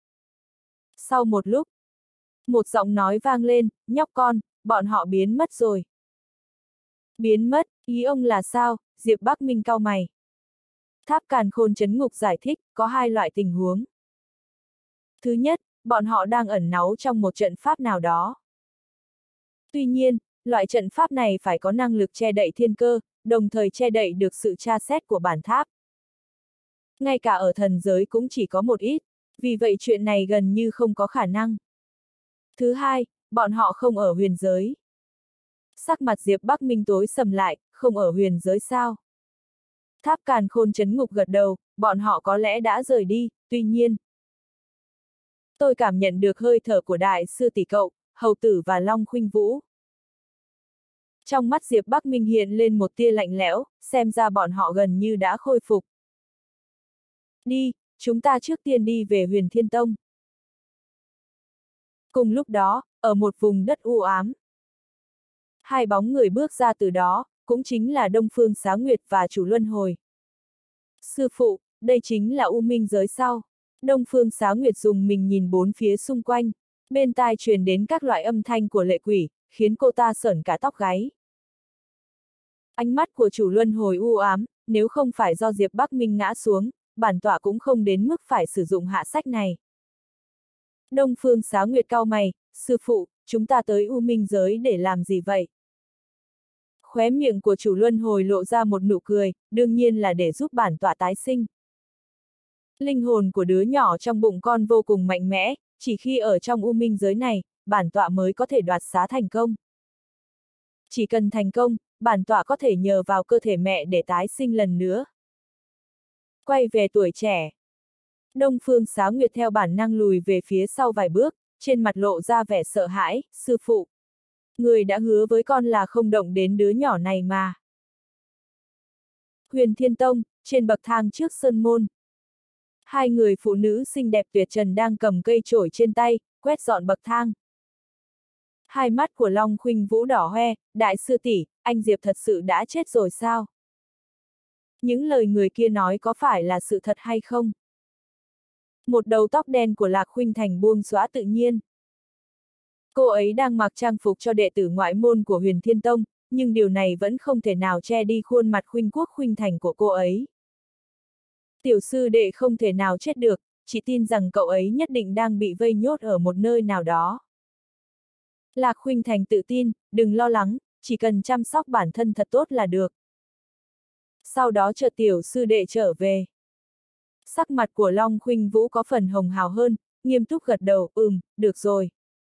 Sau một lúc, một giọng nói vang lên, nhóc con, bọn họ biến mất rồi. Biến mất, ý ông là sao? Diệp Bắc Minh cau mày. Tháp Càn Khôn Chấn Ngục giải thích, có hai loại tình huống. Thứ nhất, bọn họ đang ẩn náu trong một trận pháp nào đó. Tuy nhiên, loại trận pháp này phải có năng lực che đậy thiên cơ, đồng thời che đậy được sự tra xét của bản tháp. Ngay cả ở thần giới cũng chỉ có một ít, vì vậy chuyện này gần như không có khả năng. Thứ hai, bọn họ không ở huyền giới. Sắc mặt Diệp Bắc Minh tối sầm lại, không ở huyền giới sao? Tháp Càn Khôn Chấn Ngục gật đầu, bọn họ có lẽ đã rời đi, tuy nhiên. Tôi cảm nhận được hơi thở của đại sư tỷ cậu, hầu tử và Long Khuynh Vũ. Trong mắt Diệp Bắc Minh hiện lên một tia lạnh lẽo, xem ra bọn họ gần như đã khôi phục. Đi, chúng ta trước tiên đi về Huyền Thiên Tông. Cùng lúc đó, ở một vùng đất u ám. Hai bóng người bước ra từ đó, cũng chính là Đông Phương Xá Nguyệt và Chủ Luân Hồi. Sư phụ, đây chính là U Minh giới sao? Đông Phương Xá Nguyệt dùng mình nhìn bốn phía xung quanh, bên tai truyền đến các loại âm thanh của lệ quỷ, khiến cô ta sởn cả tóc gáy. Ánh mắt của Chủ Luân Hồi u ám, nếu không phải do Diệp Bắc Minh ngã xuống, bản tọa cũng không đến mức phải sử dụng hạ sách này. Đông Phương Xá Nguyệt cau mày, sư phụ, chúng ta tới U Minh giới để làm gì vậy? Khóe miệng của Chủ Luân Hồi lộ ra một nụ cười, đương nhiên là để giúp bản tọa tái sinh. Linh hồn của đứa nhỏ trong bụng con vô cùng mạnh mẽ, chỉ khi ở trong U Minh giới này, bản tọa mới có thể đoạt xá thành công. Chỉ cần thành công, bản tọa có thể nhờ vào cơ thể mẹ để tái sinh lần nữa. Quay về tuổi trẻ. Đông Phương Xá Nguyệt theo bản năng lùi về phía sau vài bước, trên mặt lộ ra vẻ sợ hãi, sư phụ. Người đã hứa với con là không động đến đứa nhỏ này mà. Huyền Thiên Tông, trên bậc thang trước sơn môn. Hai người phụ nữ xinh đẹp tuyệt trần đang cầm cây chổi trên tay, quét dọn bậc thang. Hai mắt của Long Khuynh Vũ đỏ hoe, đại sư tỷ, anh Diệp thật sự đã chết rồi sao? Những lời người kia nói có phải là sự thật hay không? Một đầu tóc đen của Lạc Khuynh Thành buông xõa tự nhiên. Cô ấy đang mặc trang phục cho đệ tử ngoại môn của Huyền Thiên Tông, nhưng điều này vẫn không thể nào che đi khuôn mặt khuynh quốc khuynh thành của cô ấy. Tiểu sư đệ không thể nào chết được, chỉ tin rằng cậu ấy nhất định đang bị vây nhốt ở một nơi nào đó. Lạc Khuynh Thành tự tin, đừng lo lắng, chỉ cần chăm sóc bản thân thật tốt là được. Sau đó chờ tiểu sư đệ trở về. Sắc mặt của Long Khuynh Vũ có phần hồng hào hơn, nghiêm túc gật đầu, được rồi.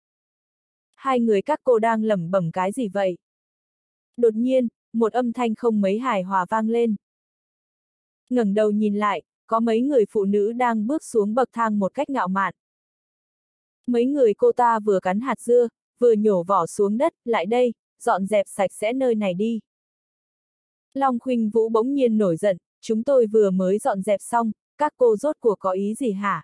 Hai người các cô đang lẩm bẩm cái gì vậy? Đột nhiên, một âm thanh không mấy hài hòa vang lên. Ngẩng đầu nhìn lại, có mấy người phụ nữ đang bước xuống bậc thang một cách ngạo mạn. Mấy người cô ta vừa cắn hạt dưa, vừa nhổ vỏ xuống đất, lại đây, dọn dẹp sạch sẽ nơi này đi. Long Khuynh Vũ bỗng nhiên nổi giận, chúng tôi vừa mới dọn dẹp xong, các cô rốt cuộc có ý gì hả?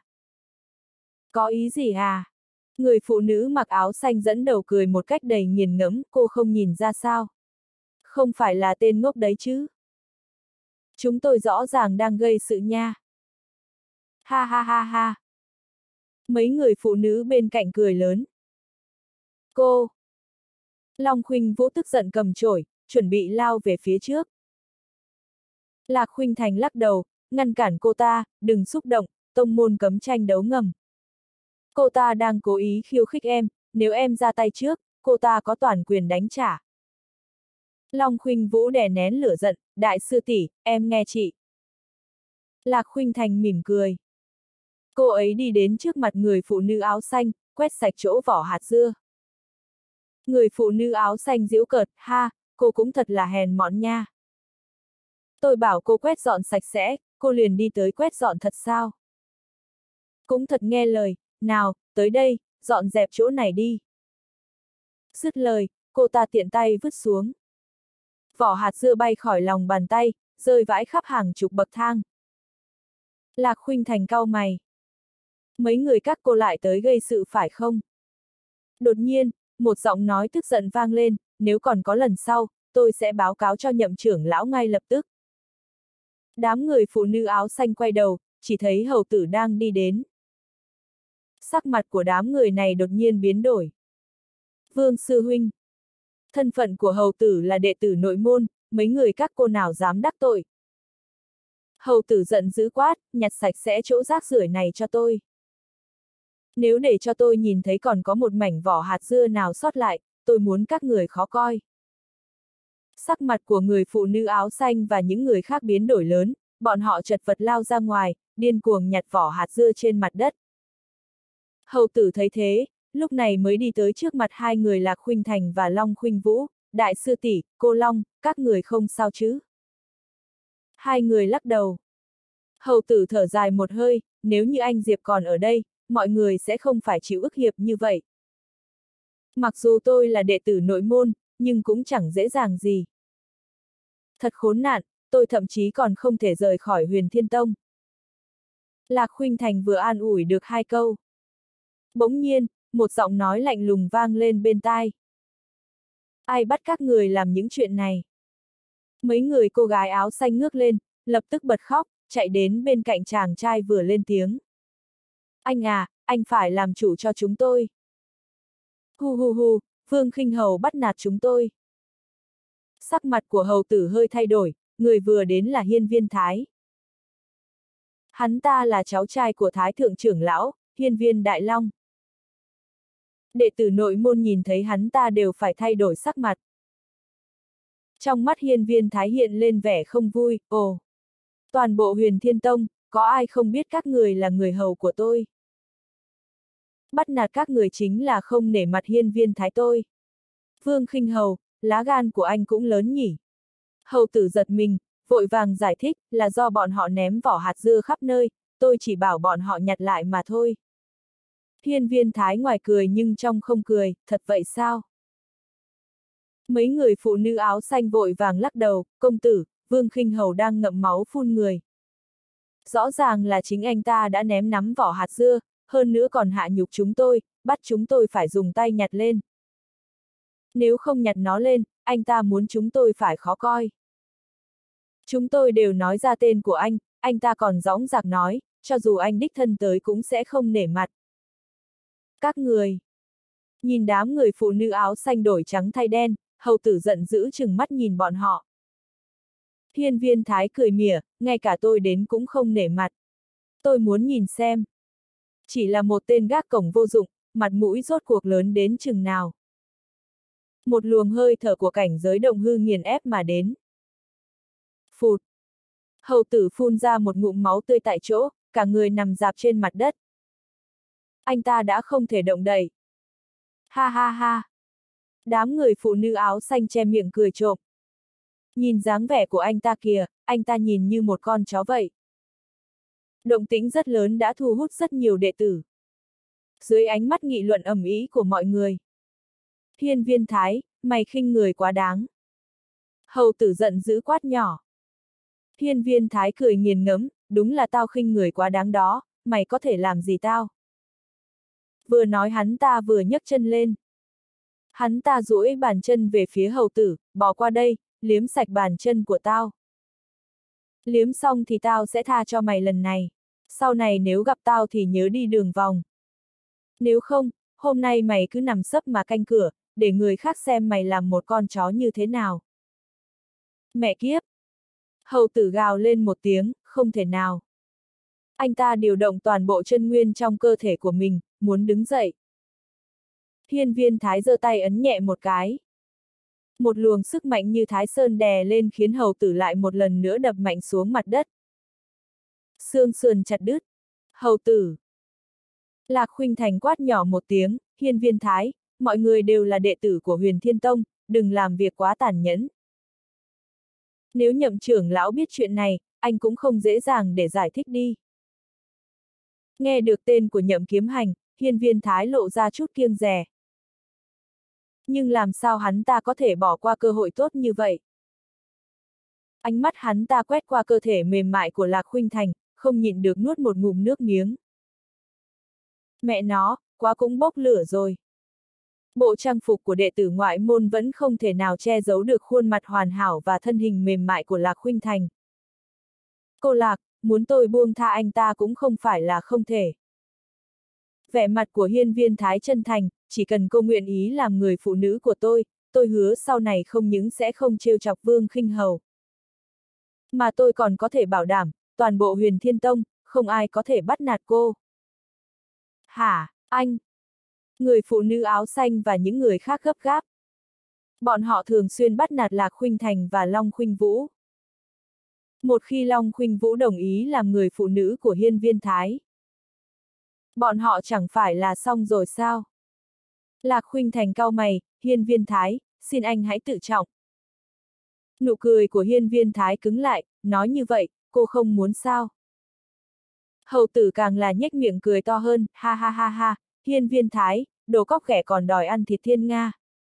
Có ý gì à? Người phụ nữ mặc áo xanh dẫn đầu cười một cách đầy nghiền ngẫm, cô không nhìn ra sao? Không phải là tên ngốc đấy chứ? Chúng tôi rõ ràng đang gây sự nha. Ha ha ha ha. Mấy người phụ nữ bên cạnh cười lớn. Cô! Long Khuynh Vũ tức giận cầm chổi, chuẩn bị lao về phía trước. Lạc Khuynh Thành lắc đầu, ngăn cản cô ta, đừng xúc động, tông môn cấm tranh đấu ngầm. Cô ta đang cố ý khiêu khích em, nếu em ra tay trước, cô ta có toàn quyền đánh trả. Long Khuynh Vũ đè nén lửa giận, đại sư tỷ, em nghe chị. Lạc Khuynh Thành mỉm cười. Cô ấy đi đến trước mặt người phụ nữ áo xanh, quét sạch chỗ vỏ hạt dưa. Người phụ nữ áo xanh giễu cợt, ha, cô cũng thật là hèn mọn nha. Tôi bảo cô quét dọn sạch sẽ, cô liền đi tới quét dọn thật sao? Cũng thật nghe lời, nào, tới đây, dọn dẹp chỗ này đi. Dứt lời, cô ta tiện tay vứt xuống. Vỏ hạt dưa bay khỏi lòng bàn tay, rơi vãi khắp hàng chục bậc thang. Lạc Khuynh Thành cau mày. Mấy người các cô lại tới gây sự phải không? Đột nhiên, một giọng nói tức giận vang lên, nếu còn có lần sau, tôi sẽ báo cáo cho nhậm trưởng lão ngay lập tức. Đám người phụ nữ áo xanh quay đầu, chỉ thấy hầu tử đang đi đến. Sắc mặt của đám người này đột nhiên biến đổi. Vương sư huynh. Thân phận của hầu tử là đệ tử nội môn, mấy người các cô nào dám đắc tội. Hầu tử giận dữ quát, nhặt sạch sẽ chỗ rác rưởi này cho tôi. Nếu để cho tôi nhìn thấy còn có một mảnh vỏ hạt dưa nào sót lại, tôi muốn các người khó coi. Sắc mặt của người phụ nữ áo xanh và những người khác biến đổi lớn, bọn họ chật vật lao ra ngoài, điên cuồng nhặt vỏ hạt dưa trên mặt đất. Hầu tử thấy thế, lúc này mới đi tới trước mặt hai người Lạc Khuynh Thành và Long Khuynh Vũ, đại sư tỷ, cô Long, các người không sao chứ? Hai người lắc đầu. Hầu tử thở dài một hơi, nếu như anh Diệp còn ở đây, mọi người sẽ không phải chịu ức hiếp như vậy. Mặc dù tôi là đệ tử nội môn, nhưng cũng chẳng dễ dàng gì. Thật khốn nạn, tôi thậm chí còn không thể rời khỏi Huyền Thiên Tông. Lạc Khuynh Thành vừa an ủi được hai câu. Bỗng nhiên, một giọng nói lạnh lùng vang lên bên tai. Ai bắt các người làm những chuyện này? Mấy người cô gái áo xanh ngước lên, lập tức bật khóc, chạy đến bên cạnh chàng trai vừa lên tiếng. Anh à, anh phải làm chủ cho chúng tôi. Hu hu hu, Vương Khinh Hầu bắt nạt chúng tôi. Sắc mặt của hầu tử hơi thay đổi, người vừa đến là Hiên Viên Thái. Hắn ta là cháu trai của Thái thượng trưởng lão, Hiên Viên Đại Long. Đệ tử nội môn nhìn thấy hắn ta đều phải thay đổi sắc mặt. Trong mắt Hiên Viên Thái hiện lên vẻ không vui, ồ. Toàn bộ Huyền Thiên Tông, có ai không biết các người là người hầu của tôi? Bắt nạt các người chính là không nể mặt Hiên Viên Thái tôi. Vương Khinh Hầu, lá gan của anh cũng lớn nhỉ. Hầu tử giật mình, vội vàng giải thích, là do bọn họ ném vỏ hạt dưa khắp nơi, tôi chỉ bảo bọn họ nhặt lại mà thôi. Hiên Viên Thái ngoài cười nhưng trong không cười, thật vậy sao? Mấy người phụ nữ áo xanh vội vàng lắc đầu, công tử, Vương Khinh Hầu đang ngậm máu phun người. Rõ ràng là chính anh ta đã ném nắm vỏ hạt dưa, hơn nữa còn hạ nhục chúng tôi, bắt chúng tôi phải dùng tay nhặt lên. Nếu không nhặt nó lên, anh ta muốn chúng tôi phải khó coi. Chúng tôi đều nói ra tên của anh ta còn dõng dạc nói, cho dù anh đích thân tới cũng sẽ không nể mặt. Các người. Nhìn đám người phụ nữ áo xanh đổi trắng thay đen, hầu tử giận dữ chừng mắt nhìn bọn họ. Hiên Viên Thái cười mỉa, ngay cả tôi đến cũng không nể mặt. Tôi muốn nhìn xem. Chỉ là một tên gác cổng vô dụng, mặt mũi rốt cuộc lớn đến chừng nào. Một luồng hơi thở của cảnh giới động hư nghiền ép mà đến. Phụt. Hầu tử phun ra một ngụm máu tươi tại chỗ, cả người nằm rạp trên mặt đất. Anh ta đã không thể động đậy. Ha ha ha. Đám người phụ nữ áo xanh che miệng cười trộm. Nhìn dáng vẻ của anh ta kìa, anh ta nhìn như một con chó vậy. Động tĩnh rất lớn đã thu hút rất nhiều đệ tử. Dưới ánh mắt nghị luận ầm ĩ của mọi người. Hiên Viên Thái, mày khinh người quá đáng. Hầu tử giận dữ quát nhỏ. Hiên Viên Thái cười nghiền ngẫm, đúng là tao khinh người quá đáng đó, mày có thể làm gì tao? Vừa nói hắn ta vừa nhấc chân lên. Hắn ta duỗi bàn chân về phía hầu tử, bỏ qua đây, liếm sạch bàn chân của tao. Liếm xong thì tao sẽ tha cho mày lần này. Sau này nếu gặp tao thì nhớ đi đường vòng. Nếu không, hôm nay mày cứ nằm sấp mà canh cửa, để người khác xem mày làm một con chó như thế nào. Mẹ kiếp! Hầu tử gào lên một tiếng, không thể nào. Anh ta điều động toàn bộ chân nguyên trong cơ thể của mình, muốn đứng dậy. Hiên Viên Thái giơ tay ấn nhẹ một cái. Một luồng sức mạnh như Thái Sơn đè lên khiến hầu tử lại một lần nữa đập mạnh xuống mặt đất. Xương sườn chặt đứt. Hầu tử. Lạc Khuynh Thành quát nhỏ một tiếng, Hiên Viên Thái, mọi người đều là đệ tử của Huyền Thiên Tông, đừng làm việc quá tàn nhẫn. Nếu Nhậm trưởng lão biết chuyện này, anh cũng không dễ dàng để giải thích đi. Nghe được tên của Nhậm Kiếm Hành, Hiên Viên Thái lộ ra chút kiêng dè. Nhưng làm sao hắn ta có thể bỏ qua cơ hội tốt như vậy? Ánh mắt hắn ta quét qua cơ thể mềm mại của Lạc Khuynh Thành, không nhịn được nuốt một ngụm nước miếng. Mẹ nó, quá cũng bốc lửa rồi. Bộ trang phục của đệ tử ngoại môn vẫn không thể nào che giấu được khuôn mặt hoàn hảo và thân hình mềm mại của Lạc Khuynh Thành. Cô Lạc, muốn tôi buông tha anh ta cũng không phải là không thể. Vẻ mặt của Hiên Viên Thái chân thành, chỉ cần cô nguyện ý làm người phụ nữ của tôi hứa sau này không những sẽ không trêu chọc Vương Khinh Hầu. Mà tôi còn có thể bảo đảm, toàn bộ Huyền Thiên Tông, không ai có thể bắt nạt cô. Hả, anh? Người phụ nữ áo xanh và những người khác gấp gáp. Bọn họ thường xuyên bắt nạt Lạc Khuynh Thành và Long Khuynh Vũ. Một khi Long Khuynh Vũ đồng ý làm người phụ nữ của Hiên Viên Thái, bọn họ chẳng phải là xong rồi sao? Lạc Khuynh Thành cau mày, Hiên Viên Thái, xin anh hãy tự trọng. Nụ cười của Hiên Viên Thái cứng lại, nói như vậy, cô không muốn sao? Hầu tử càng là nhếch miệng cười to hơn, ha ha ha ha, Hiên Viên Thái, đồ cóc ghẻ còn đòi ăn thịt thiên nga.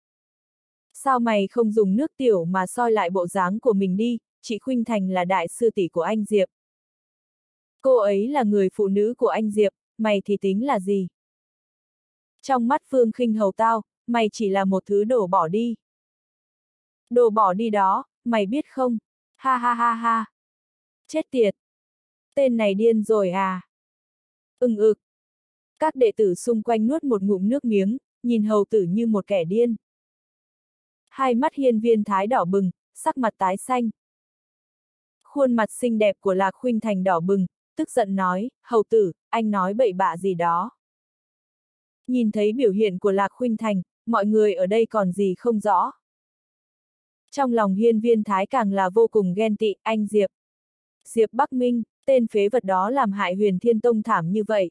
Sao mày không dùng nước tiểu mà soi lại bộ dáng của mình đi, chị Khuynh Thành là đại sư tỷ của anh Diệp. Cô ấy là người phụ nữ của anh Diệp, mày thì tính là gì? Trong mắt Vương Khinh Hầu tao, mày chỉ là một thứ đồ bỏ đi. Đồ bỏ đi đó, mày biết không? Ha ha ha ha. Chết tiệt. Tên này điên rồi à? Ực. Các đệ tử xung quanh nuốt một ngụm nước miếng, nhìn hầu tử như một kẻ điên. Hai mắt Hiên Viên Thái đỏ bừng, sắc mặt tái xanh. Khuôn mặt xinh đẹp của Lạc Khuynh Thành đỏ bừng, tức giận nói, hầu tử, anh nói bậy bạ gì đó. Nhìn thấy biểu hiện của Lạc Khuynh Thành, mọi người ở đây còn gì không rõ. Trong lòng Hiên Viên Thái càng là vô cùng ghen tị, anh Diệp. Diệp Bắc Minh, tên phế vật đó làm hại Huyền Thiên Tông thảm như vậy.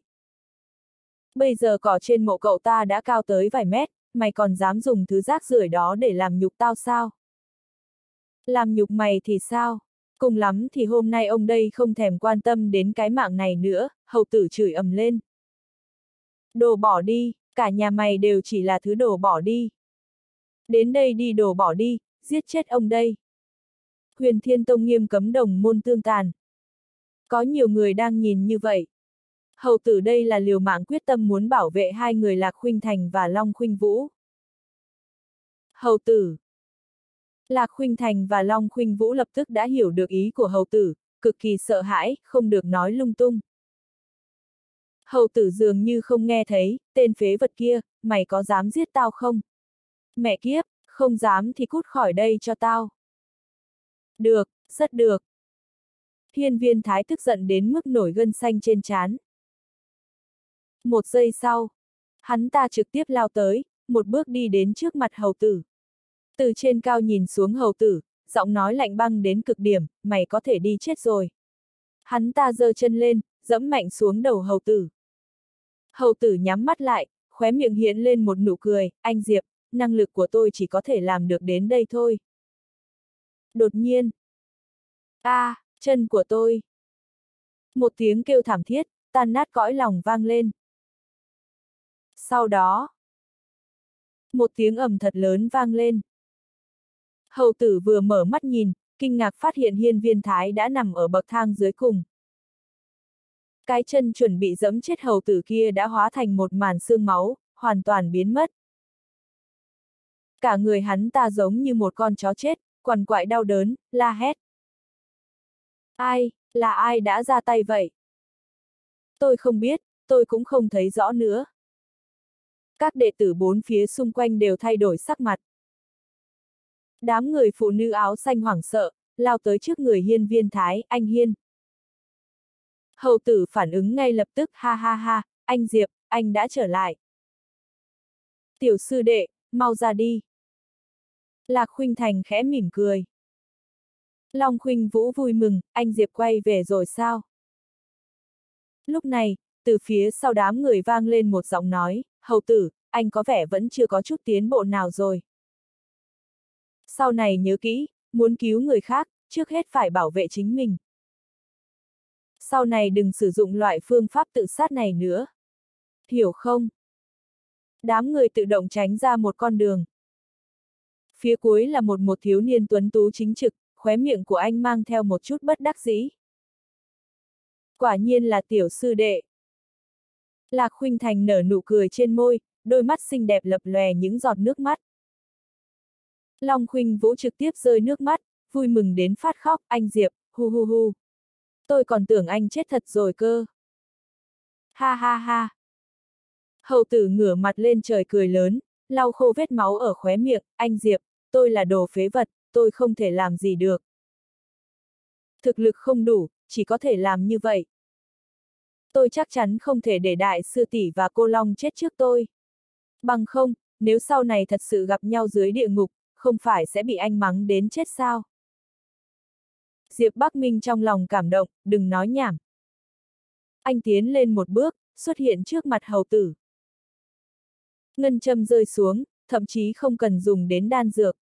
Bây giờ cỏ trên mộ cậu ta đã cao tới vài mét, mày còn dám dùng thứ rác rưởi đó để làm nhục tao sao? Làm nhục mày thì sao? Cùng lắm thì hôm nay ông đây không thèm quan tâm đến cái mạng này nữa, hầu tử chửi ầm lên. Đồ bỏ đi, cả nhà mày đều chỉ là thứ đồ bỏ đi. Đến đây đi đồ bỏ đi, giết chết ông đây. Huyền Thiên Tông nghiêm cấm đồng môn tương tàn. Có nhiều người đang nhìn như vậy. Hầu tử đây là liều mạng quyết tâm muốn bảo vệ hai người Lạc Khuynh Thành và Long Khuynh Vũ. Hầu tử. Lạc Khuynh Thành và Long Khuynh Vũ lập tức đã hiểu được ý của hầu tử, cực kỳ sợ hãi, không được nói lung tung. Hầu tử dường như không nghe thấy, tên phế vật kia, mày có dám giết tao không? Mẹ kiếp, không dám thì cút khỏi đây cho tao. Được, rất được. Hiên Viên Thái tức giận đến mức nổi gân xanh trên trán. Một giây sau, hắn ta trực tiếp lao tới, một bước đi đến trước mặt hầu tử. Từ trên cao nhìn xuống hầu tử, giọng nói lạnh băng đến cực điểm, mày có thể đi chết rồi. Hắn ta giơ chân lên, giẫm mạnh xuống đầu hầu tử. Hầu tử nhắm mắt lại, khóe miệng hiện lên một nụ cười, anh Diệp, năng lực của tôi chỉ có thể làm được đến đây thôi. Đột nhiên. Chân của tôi. Một tiếng kêu thảm thiết, tan nát cõi lòng vang lên. Sau đó, một tiếng ầm thật lớn vang lên. Hầu tử vừa mở mắt nhìn, kinh ngạc phát hiện Hiên Viên Thái đã nằm ở bậc thang dưới cùng. Cái chân chuẩn bị giẫm chết hầu tử kia đã hóa thành một màn xương máu, hoàn toàn biến mất. Cả người hắn ta giống như một con chó chết, quằn quại đau đớn, la hét. Là ai đã ra tay vậy? Tôi không biết, tôi cũng không thấy rõ nữa. Các đệ tử bốn phía xung quanh đều thay đổi sắc mặt. Đám người phụ nữ áo xanh hoảng sợ, lao tới trước người Hiên Viên Thái, anh Hiên. Hầu tử phản ứng ngay lập tức, ha ha ha, anh Diệp, anh đã trở lại. Tiểu sư đệ, mau ra đi. Lạc Khuynh Thành khẽ mỉm cười. Long Khuynh Vũ vui mừng, anh Diệp quay về rồi sao? Lúc này, từ phía sau đám người vang lên một giọng nói, hầu tử, anh có vẻ vẫn chưa có chút tiến bộ nào rồi. Sau này nhớ kỹ, muốn cứu người khác, trước hết phải bảo vệ chính mình. Sau này đừng sử dụng loại phương pháp tự sát này nữa. Hiểu không? Đám người tự động tránh ra một con đường. Phía cuối là một thiếu niên tuấn tú chính trực, khóe miệng của anh mang theo một chút bất đắc dĩ. Quả nhiên là tiểu sư đệ. Lạc Khuynh Thành nở nụ cười trên môi, đôi mắt xinh đẹp lập lòe những giọt nước mắt. Long Khuynh Vũ trực tiếp rơi nước mắt, vui mừng đến phát khóc, anh Diệp, hu hu hu. Tôi còn tưởng anh chết thật rồi cơ. Ha ha ha. Hầu tử ngửa mặt lên trời cười lớn, lau khô vết máu ở khóe miệng, anh Diệp, tôi là đồ phế vật, tôi không thể làm gì được. Thực lực không đủ, chỉ có thể làm như vậy. Tôi chắc chắn không thể để đại sư tỷ và cô Long chết trước tôi. Bằng không, nếu sau này thật sự gặp nhau dưới địa ngục, không phải sẽ bị anh mắng đến chết sao? Diệp Bắc Minh trong lòng cảm động, đừng nói nhảm. Anh tiến lên một bước, xuất hiện trước mặt hầu tử. Ngân châm rơi xuống, thậm chí không cần dùng đến đan dược.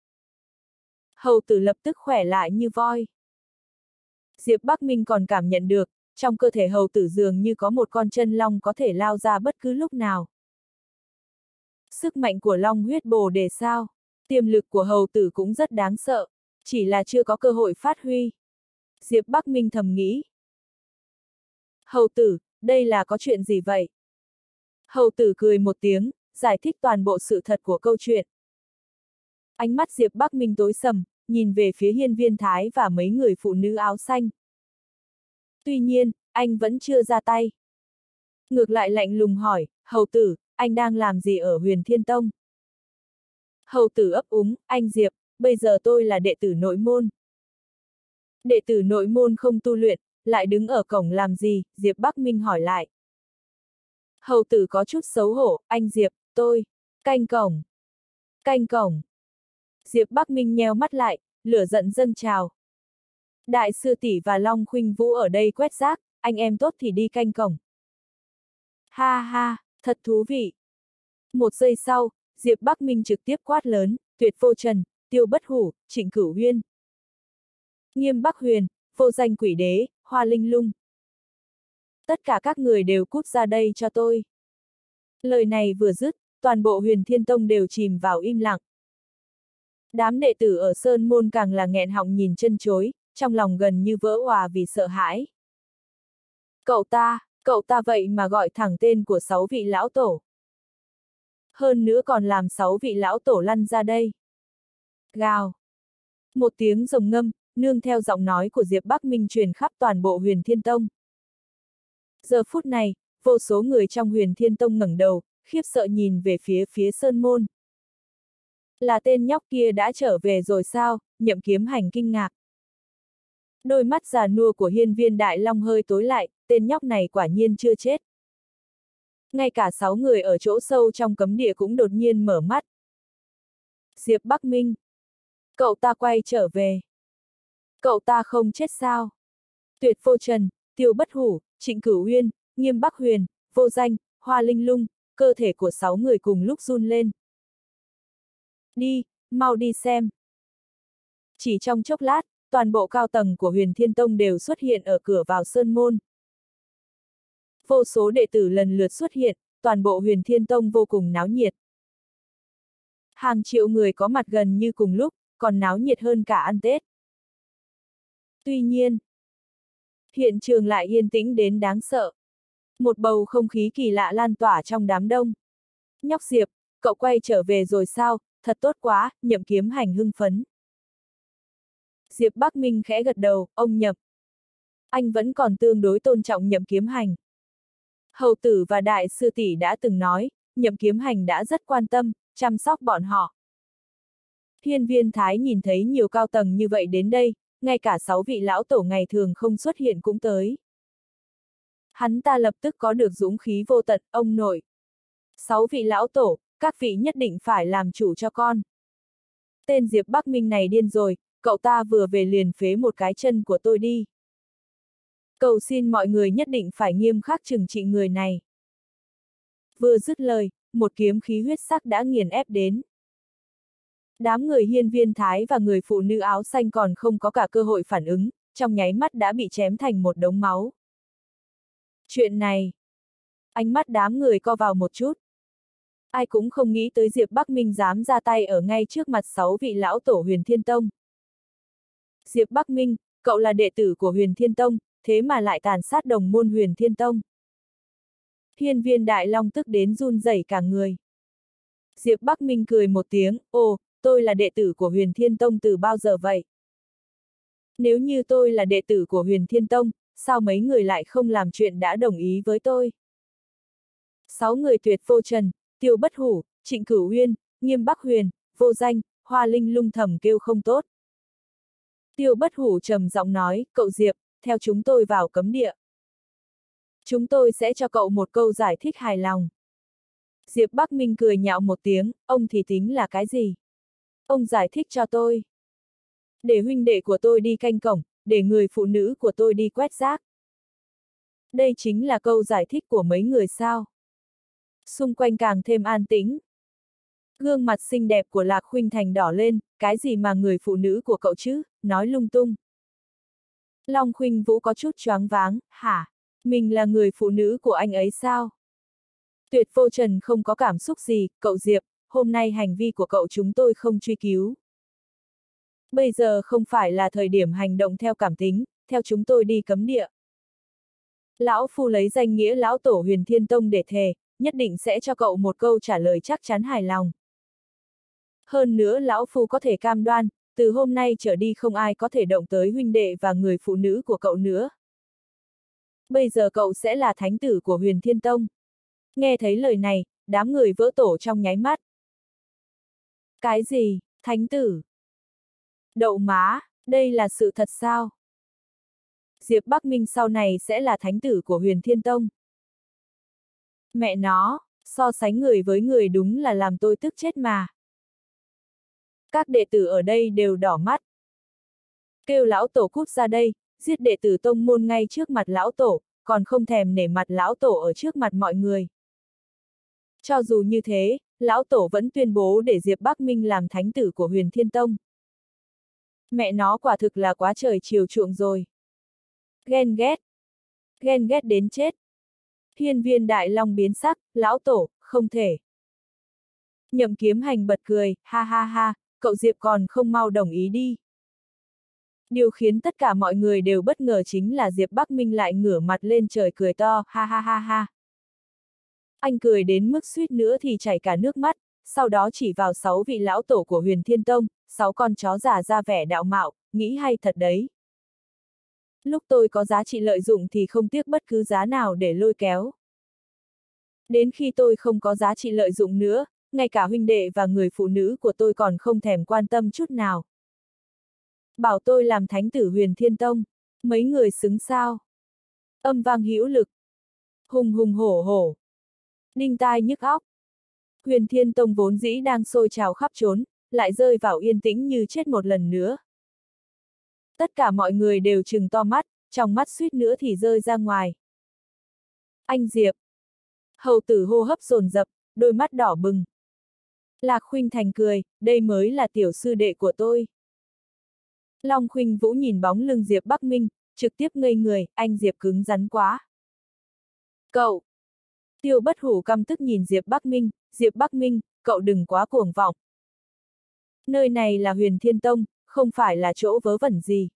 Hầu tử lập tức khỏe lại như voi. Diệp Bắc Minh còn cảm nhận được, trong cơ thể hầu tử dường như có một con chân long có thể lao ra bất cứ lúc nào. Sức mạnh của long huyết bồ đề sao? Tiềm lực của hầu tử cũng rất đáng sợ, chỉ là chưa có cơ hội phát huy. Diệp Bắc Minh thầm nghĩ. Hầu tử, đây là có chuyện gì vậy? Hầu tử cười một tiếng, giải thích toàn bộ sự thật của câu chuyện. Ánh mắt Diệp Bắc Minh tối sầm, nhìn về phía Hiên Viên Thái và mấy người phụ nữ áo xanh. Tuy nhiên, anh vẫn chưa ra tay. Ngược lại lạnh lùng hỏi, hầu tử, anh đang làm gì ở Huyền Thiên Tông? Hầu tử ấp úng, anh Diệp, bây giờ tôi là đệ tử nội môn. Đệ tử nội môn không tu luyện, lại đứng ở cổng làm gì? Diệp Bắc Minh hỏi lại. Hầu tử có chút xấu hổ, anh Diệp, tôi, canh cổng. Canh cổng. Diệp Bắc Minh nheo mắt lại, lửa giận dâng trào. Đại sư tỷ và Long Khuynh Vũ ở đây quét rác, anh em tốt thì đi canh cổng. Ha ha, thật thú vị. Một giây sau, Diệp Bắc Minh trực tiếp quát lớn, Tuyệt Vô Trần, Tiêu Bất Hủ, Trịnh Cửu Huyên. Nghiêm Bắc Huyền, Vô Danh Quỷ Đế, Hoa Linh Lung. Tất cả các người đều cút ra đây cho tôi. Lời này vừa dứt, toàn bộ Huyền Thiên Tông đều chìm vào im lặng. Đám đệ tử ở Sơn Môn càng là nghẹn họng nhìn chân chối, trong lòng gần như vỡ òa vì sợ hãi. Cậu ta vậy mà gọi thẳng tên của 6 vị lão tổ. Hơn nữa còn làm 6 vị lão tổ lăn ra đây. Gào. Một tiếng rồng ngâm, nương theo giọng nói của Diệp Bắc Minh truyền khắp toàn bộ Huyền Thiên Tông. Giờ phút này, vô số người trong Huyền Thiên Tông ngẩng đầu, khiếp sợ nhìn về phía Sơn Môn. Là tên nhóc kia đã trở về rồi sao? Nhậm Kiếm Hành kinh ngạc. Đôi mắt già nua của Hiên Viên Đại Long hơi tối lại, tên nhóc này quả nhiên chưa chết. Ngay cả 6 người ở chỗ sâu trong cấm địa cũng đột nhiên mở mắt. Diệp Bắc Minh. Cậu ta quay trở về. Cậu ta không chết sao? Tuyệt Vô Trần, Tiêu Bất Hủ, Trịnh Cửu Uyên, Nghiêm Bắc Huyền, Vô Danh, Hoa Linh Lung, cơ thể của 6 người cùng lúc run lên. Đi, mau đi xem. Chỉ trong chốc lát, toàn bộ cao tầng của Huyền Thiên Tông đều xuất hiện ở cửa vào Sơn Môn. Vô số đệ tử lần lượt xuất hiện, toàn bộ Huyền Thiên Tông vô cùng náo nhiệt. Hàng triệu người có mặt gần như cùng lúc, còn náo nhiệt hơn cả ăn Tết. Tuy nhiên, hiện trường lại yên tĩnh đến đáng sợ. Một bầu không khí kỳ lạ lan tỏa trong đám đông. Nhóc Diệp, cậu quay trở về rồi sao? Thật tốt quá, Nhậm Kiếm Hành hưng phấn. Diệp Bắc Minh khẽ gật đầu, ông Nhậm. Anh vẫn còn tương đối tôn trọng Nhậm Kiếm Hành. Hầu tử và đại sư tỷ đã từng nói, Nhậm Kiếm Hành đã rất quan tâm, chăm sóc bọn họ. Hiên Viên Thái nhìn thấy nhiều cao tầng như vậy đến đây, ngay cả 6 vị lão tổ ngày thường không xuất hiện cũng tới. Hắn ta lập tức có được dũng khí vô tận, ông nội. 6 vị lão tổ, các vị nhất định phải làm chủ cho con. Tên Diệp Bắc Minh này điên rồi, cậu ta vừa về liền phế một cái chân của tôi đi. Cầu xin mọi người nhất định phải nghiêm khắc trừng trị người này. Vừa dứt lời, một kiếm khí huyết sắc đã nghiền ép đến. Đám người Hiên Viên Thái và người phụ nữ áo xanh còn không có cả cơ hội phản ứng, trong nháy mắt đã bị chém thành một đống máu. Chuyện này, ánh mắt đám người co vào một chút. Ai cũng không nghĩ tới Diệp Bắc Minh dám ra tay ở ngay trước mặt 6 vị lão tổ Huyền Thiên Tông. Diệp Bắc Minh, cậu là đệ tử của Huyền Thiên Tông, thế mà lại tàn sát đồng môn Huyền Thiên Tông. Hiên Viên Đại Long tức đến run rẩy cả người. Diệp Bắc Minh cười một tiếng, ồ, tôi là đệ tử của Huyền Thiên Tông từ bao giờ vậy? Nếu như tôi là đệ tử của Huyền Thiên Tông, sao mấy người lại không làm chuyện đã đồng ý với tôi? 6 người Tuyệt Vô Trần, Tiêu Bất Hủ, Trịnh Cửu Uyên, Nghiêm Bắc Huyền, Vô Danh, Hoa Linh Lung thầm kêu không tốt. Tiêu Bất Hủ trầm giọng nói, cậu Diệp, theo chúng tôi vào cấm địa. Chúng tôi sẽ cho cậu một câu giải thích hài lòng. Diệp Bắc Minh cười nhạo một tiếng, ông thì tính là cái gì? Ông giải thích cho tôi. Để huynh đệ của tôi đi canh cổng, để người phụ nữ của tôi đi quét rác. Đây chính là câu giải thích của mấy người sao? Xung quanh càng thêm an tĩnh. Gương mặt xinh đẹp của Lạc Khuynh Thành đỏ lên, cái gì mà người phụ nữ của cậu chứ, nói lung tung. Long Khuynh Vũ có chút choáng váng, hả? Mình là người phụ nữ của anh ấy sao? Tuyệt Vô Trần không có cảm xúc gì, cậu Diệp, hôm nay hành vi của cậu chúng tôi không truy cứu. Bây giờ không phải là thời điểm hành động theo cảm tính, theo chúng tôi đi cấm địa. Lão Phu lấy danh nghĩa Lão Tổ Huyền Thiên Tông để thề, nhất định sẽ cho cậu một câu trả lời chắc chắn hài lòng. Hơn nữa Lão Phu có thể cam đoan, từ hôm nay trở đi không ai có thể động tới huynh đệ và người phụ nữ của cậu nữa. Bây giờ cậu sẽ là thánh tử của Huyền Thiên Tông. Nghe thấy lời này, đám người vỡ tổ trong nháy mắt. Cái gì, thánh tử? Đậu má, đây là sự thật sao? Diệp Bắc Minh sau này sẽ là thánh tử của Huyền Thiên Tông. Mẹ nó, so sánh người với người đúng là làm tôi tức chết mà. Các đệ tử ở đây đều đỏ mắt. Kêu lão tổ cút ra đây, giết đệ tử tông môn ngay trước mặt lão tổ, còn không thèm nể mặt lão tổ ở trước mặt mọi người. Cho dù như thế, lão tổ vẫn tuyên bố để Diệp Bắc Minh làm thánh tử của Huyền Thiên Tông. Mẹ nó quả thực là quá trời chiều chuộng rồi. Ghen ghét đến chết. Hiên Viên Đại Long biến sắc, lão tổ, không thể. Nhậm Kiếm Hành bật cười, ha ha ha, cậu Diệp còn không mau đồng ý đi. Điều khiến tất cả mọi người đều bất ngờ chính là Diệp Bắc Minh lại ngửa mặt lên trời cười to, ha ha ha ha. Anh cười đến mức suýt nữa thì chảy cả nước mắt, sau đó chỉ vào 6 vị lão tổ của Huyền Thiên Tông, 6 con chó già ra vẻ đạo mạo, nghĩ hay thật đấy. Lúc tôi có giá trị lợi dụng thì không tiếc bất cứ giá nào để lôi kéo. Đến khi tôi không có giá trị lợi dụng nữa, ngay cả huynh đệ và người phụ nữ của tôi còn không thèm quan tâm chút nào. Bảo tôi làm thánh tử Huyền Thiên Tông, mấy người xứng sao? Âm vang hữu lực, hùng hùng hổ hổ, đinh tai nhức óc. Huyền Thiên Tông vốn dĩ đang sôi trào khắp trốn, lại rơi vào yên tĩnh như chết một lần nữa. Tất cả mọi người đều trừng to mắt, trong mắt suýt nữa thì rơi ra ngoài. Anh Diệp! Hầu tử hô hấp dồn dập, đôi mắt đỏ bừng. Lạc Khuynh Thành cười, đây mới là tiểu sư đệ của tôi. Long Khuynh Vũ nhìn bóng lưng Diệp Bắc Minh, trực tiếp ngây người, anh Diệp cứng rắn quá. Cậu! Tiêu Bất Hủ căm tức nhìn Diệp Bắc Minh, cậu đừng quá cuồng vọng. Nơi này là Huyền Thiên Tông, không phải là chỗ vớ vẩn gì.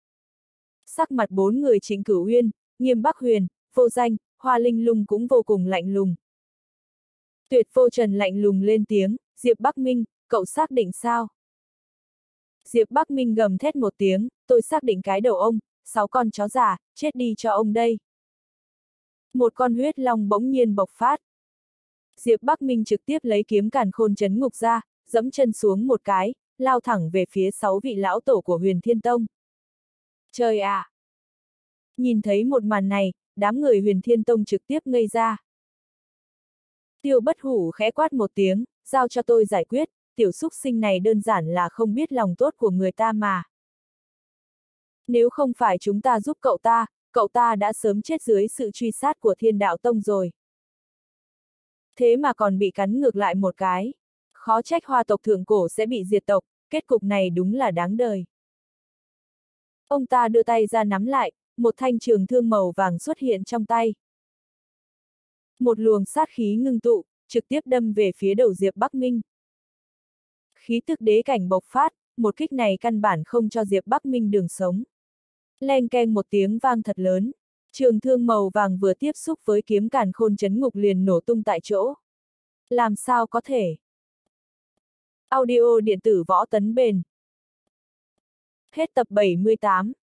Sắc mặt 4 người Trịnh Cửu Uyên, Nghiêm Bắc Huyền, Vô Danh, Hoa Linh Lung cũng vô cùng lạnh lùng. Tuyệt Vô Trần lạnh lùng lên tiếng, Diệp Bắc Minh, cậu xác định sao? Diệp Bắc Minh gầm thét một tiếng, tôi xác định cái đầu ông, 6 con chó già, chết đi cho ông đây. Một con huyết long bỗng nhiên bộc phát. Diệp Bắc Minh trực tiếp lấy kiếm càn khôn trấn ngục ra, giẫm chân xuống một cái, lao thẳng về phía 6 vị lão tổ của Huyền Thiên Tông. Trời ạ! Nhìn thấy một màn này, đám người Huyền Thiên Tông trực tiếp ngây ra. Tiêu Bất Hủ khẽ quát một tiếng, giao cho tôi giải quyết, tiểu xúc sinh này đơn giản là không biết lòng tốt của người ta mà. Nếu không phải chúng ta giúp cậu ta đã sớm chết dưới sự truy sát của Thiên Đạo Tông rồi. Thế mà còn bị cắn ngược lại một cái. Khó trách Hoa tộc thượng cổ sẽ bị diệt tộc, kết cục này đúng là đáng đời. Ông ta đưa tay ra nắm lại, một thanh trường thương màu vàng xuất hiện trong tay. Một luồng sát khí ngưng tụ, trực tiếp đâm về phía đầu Diệp Bắc Minh. Khí tức đế cảnh bộc phát, một kích này căn bản không cho Diệp Bắc Minh đường sống. Leng keng một tiếng vang thật lớn, trường thương màu vàng vừa tiếp xúc với kiếm càn khôn trấn ngục liền nổ tung tại chỗ. Làm sao có thể? Audio điện tử võ tấn bền. Hết tập 78.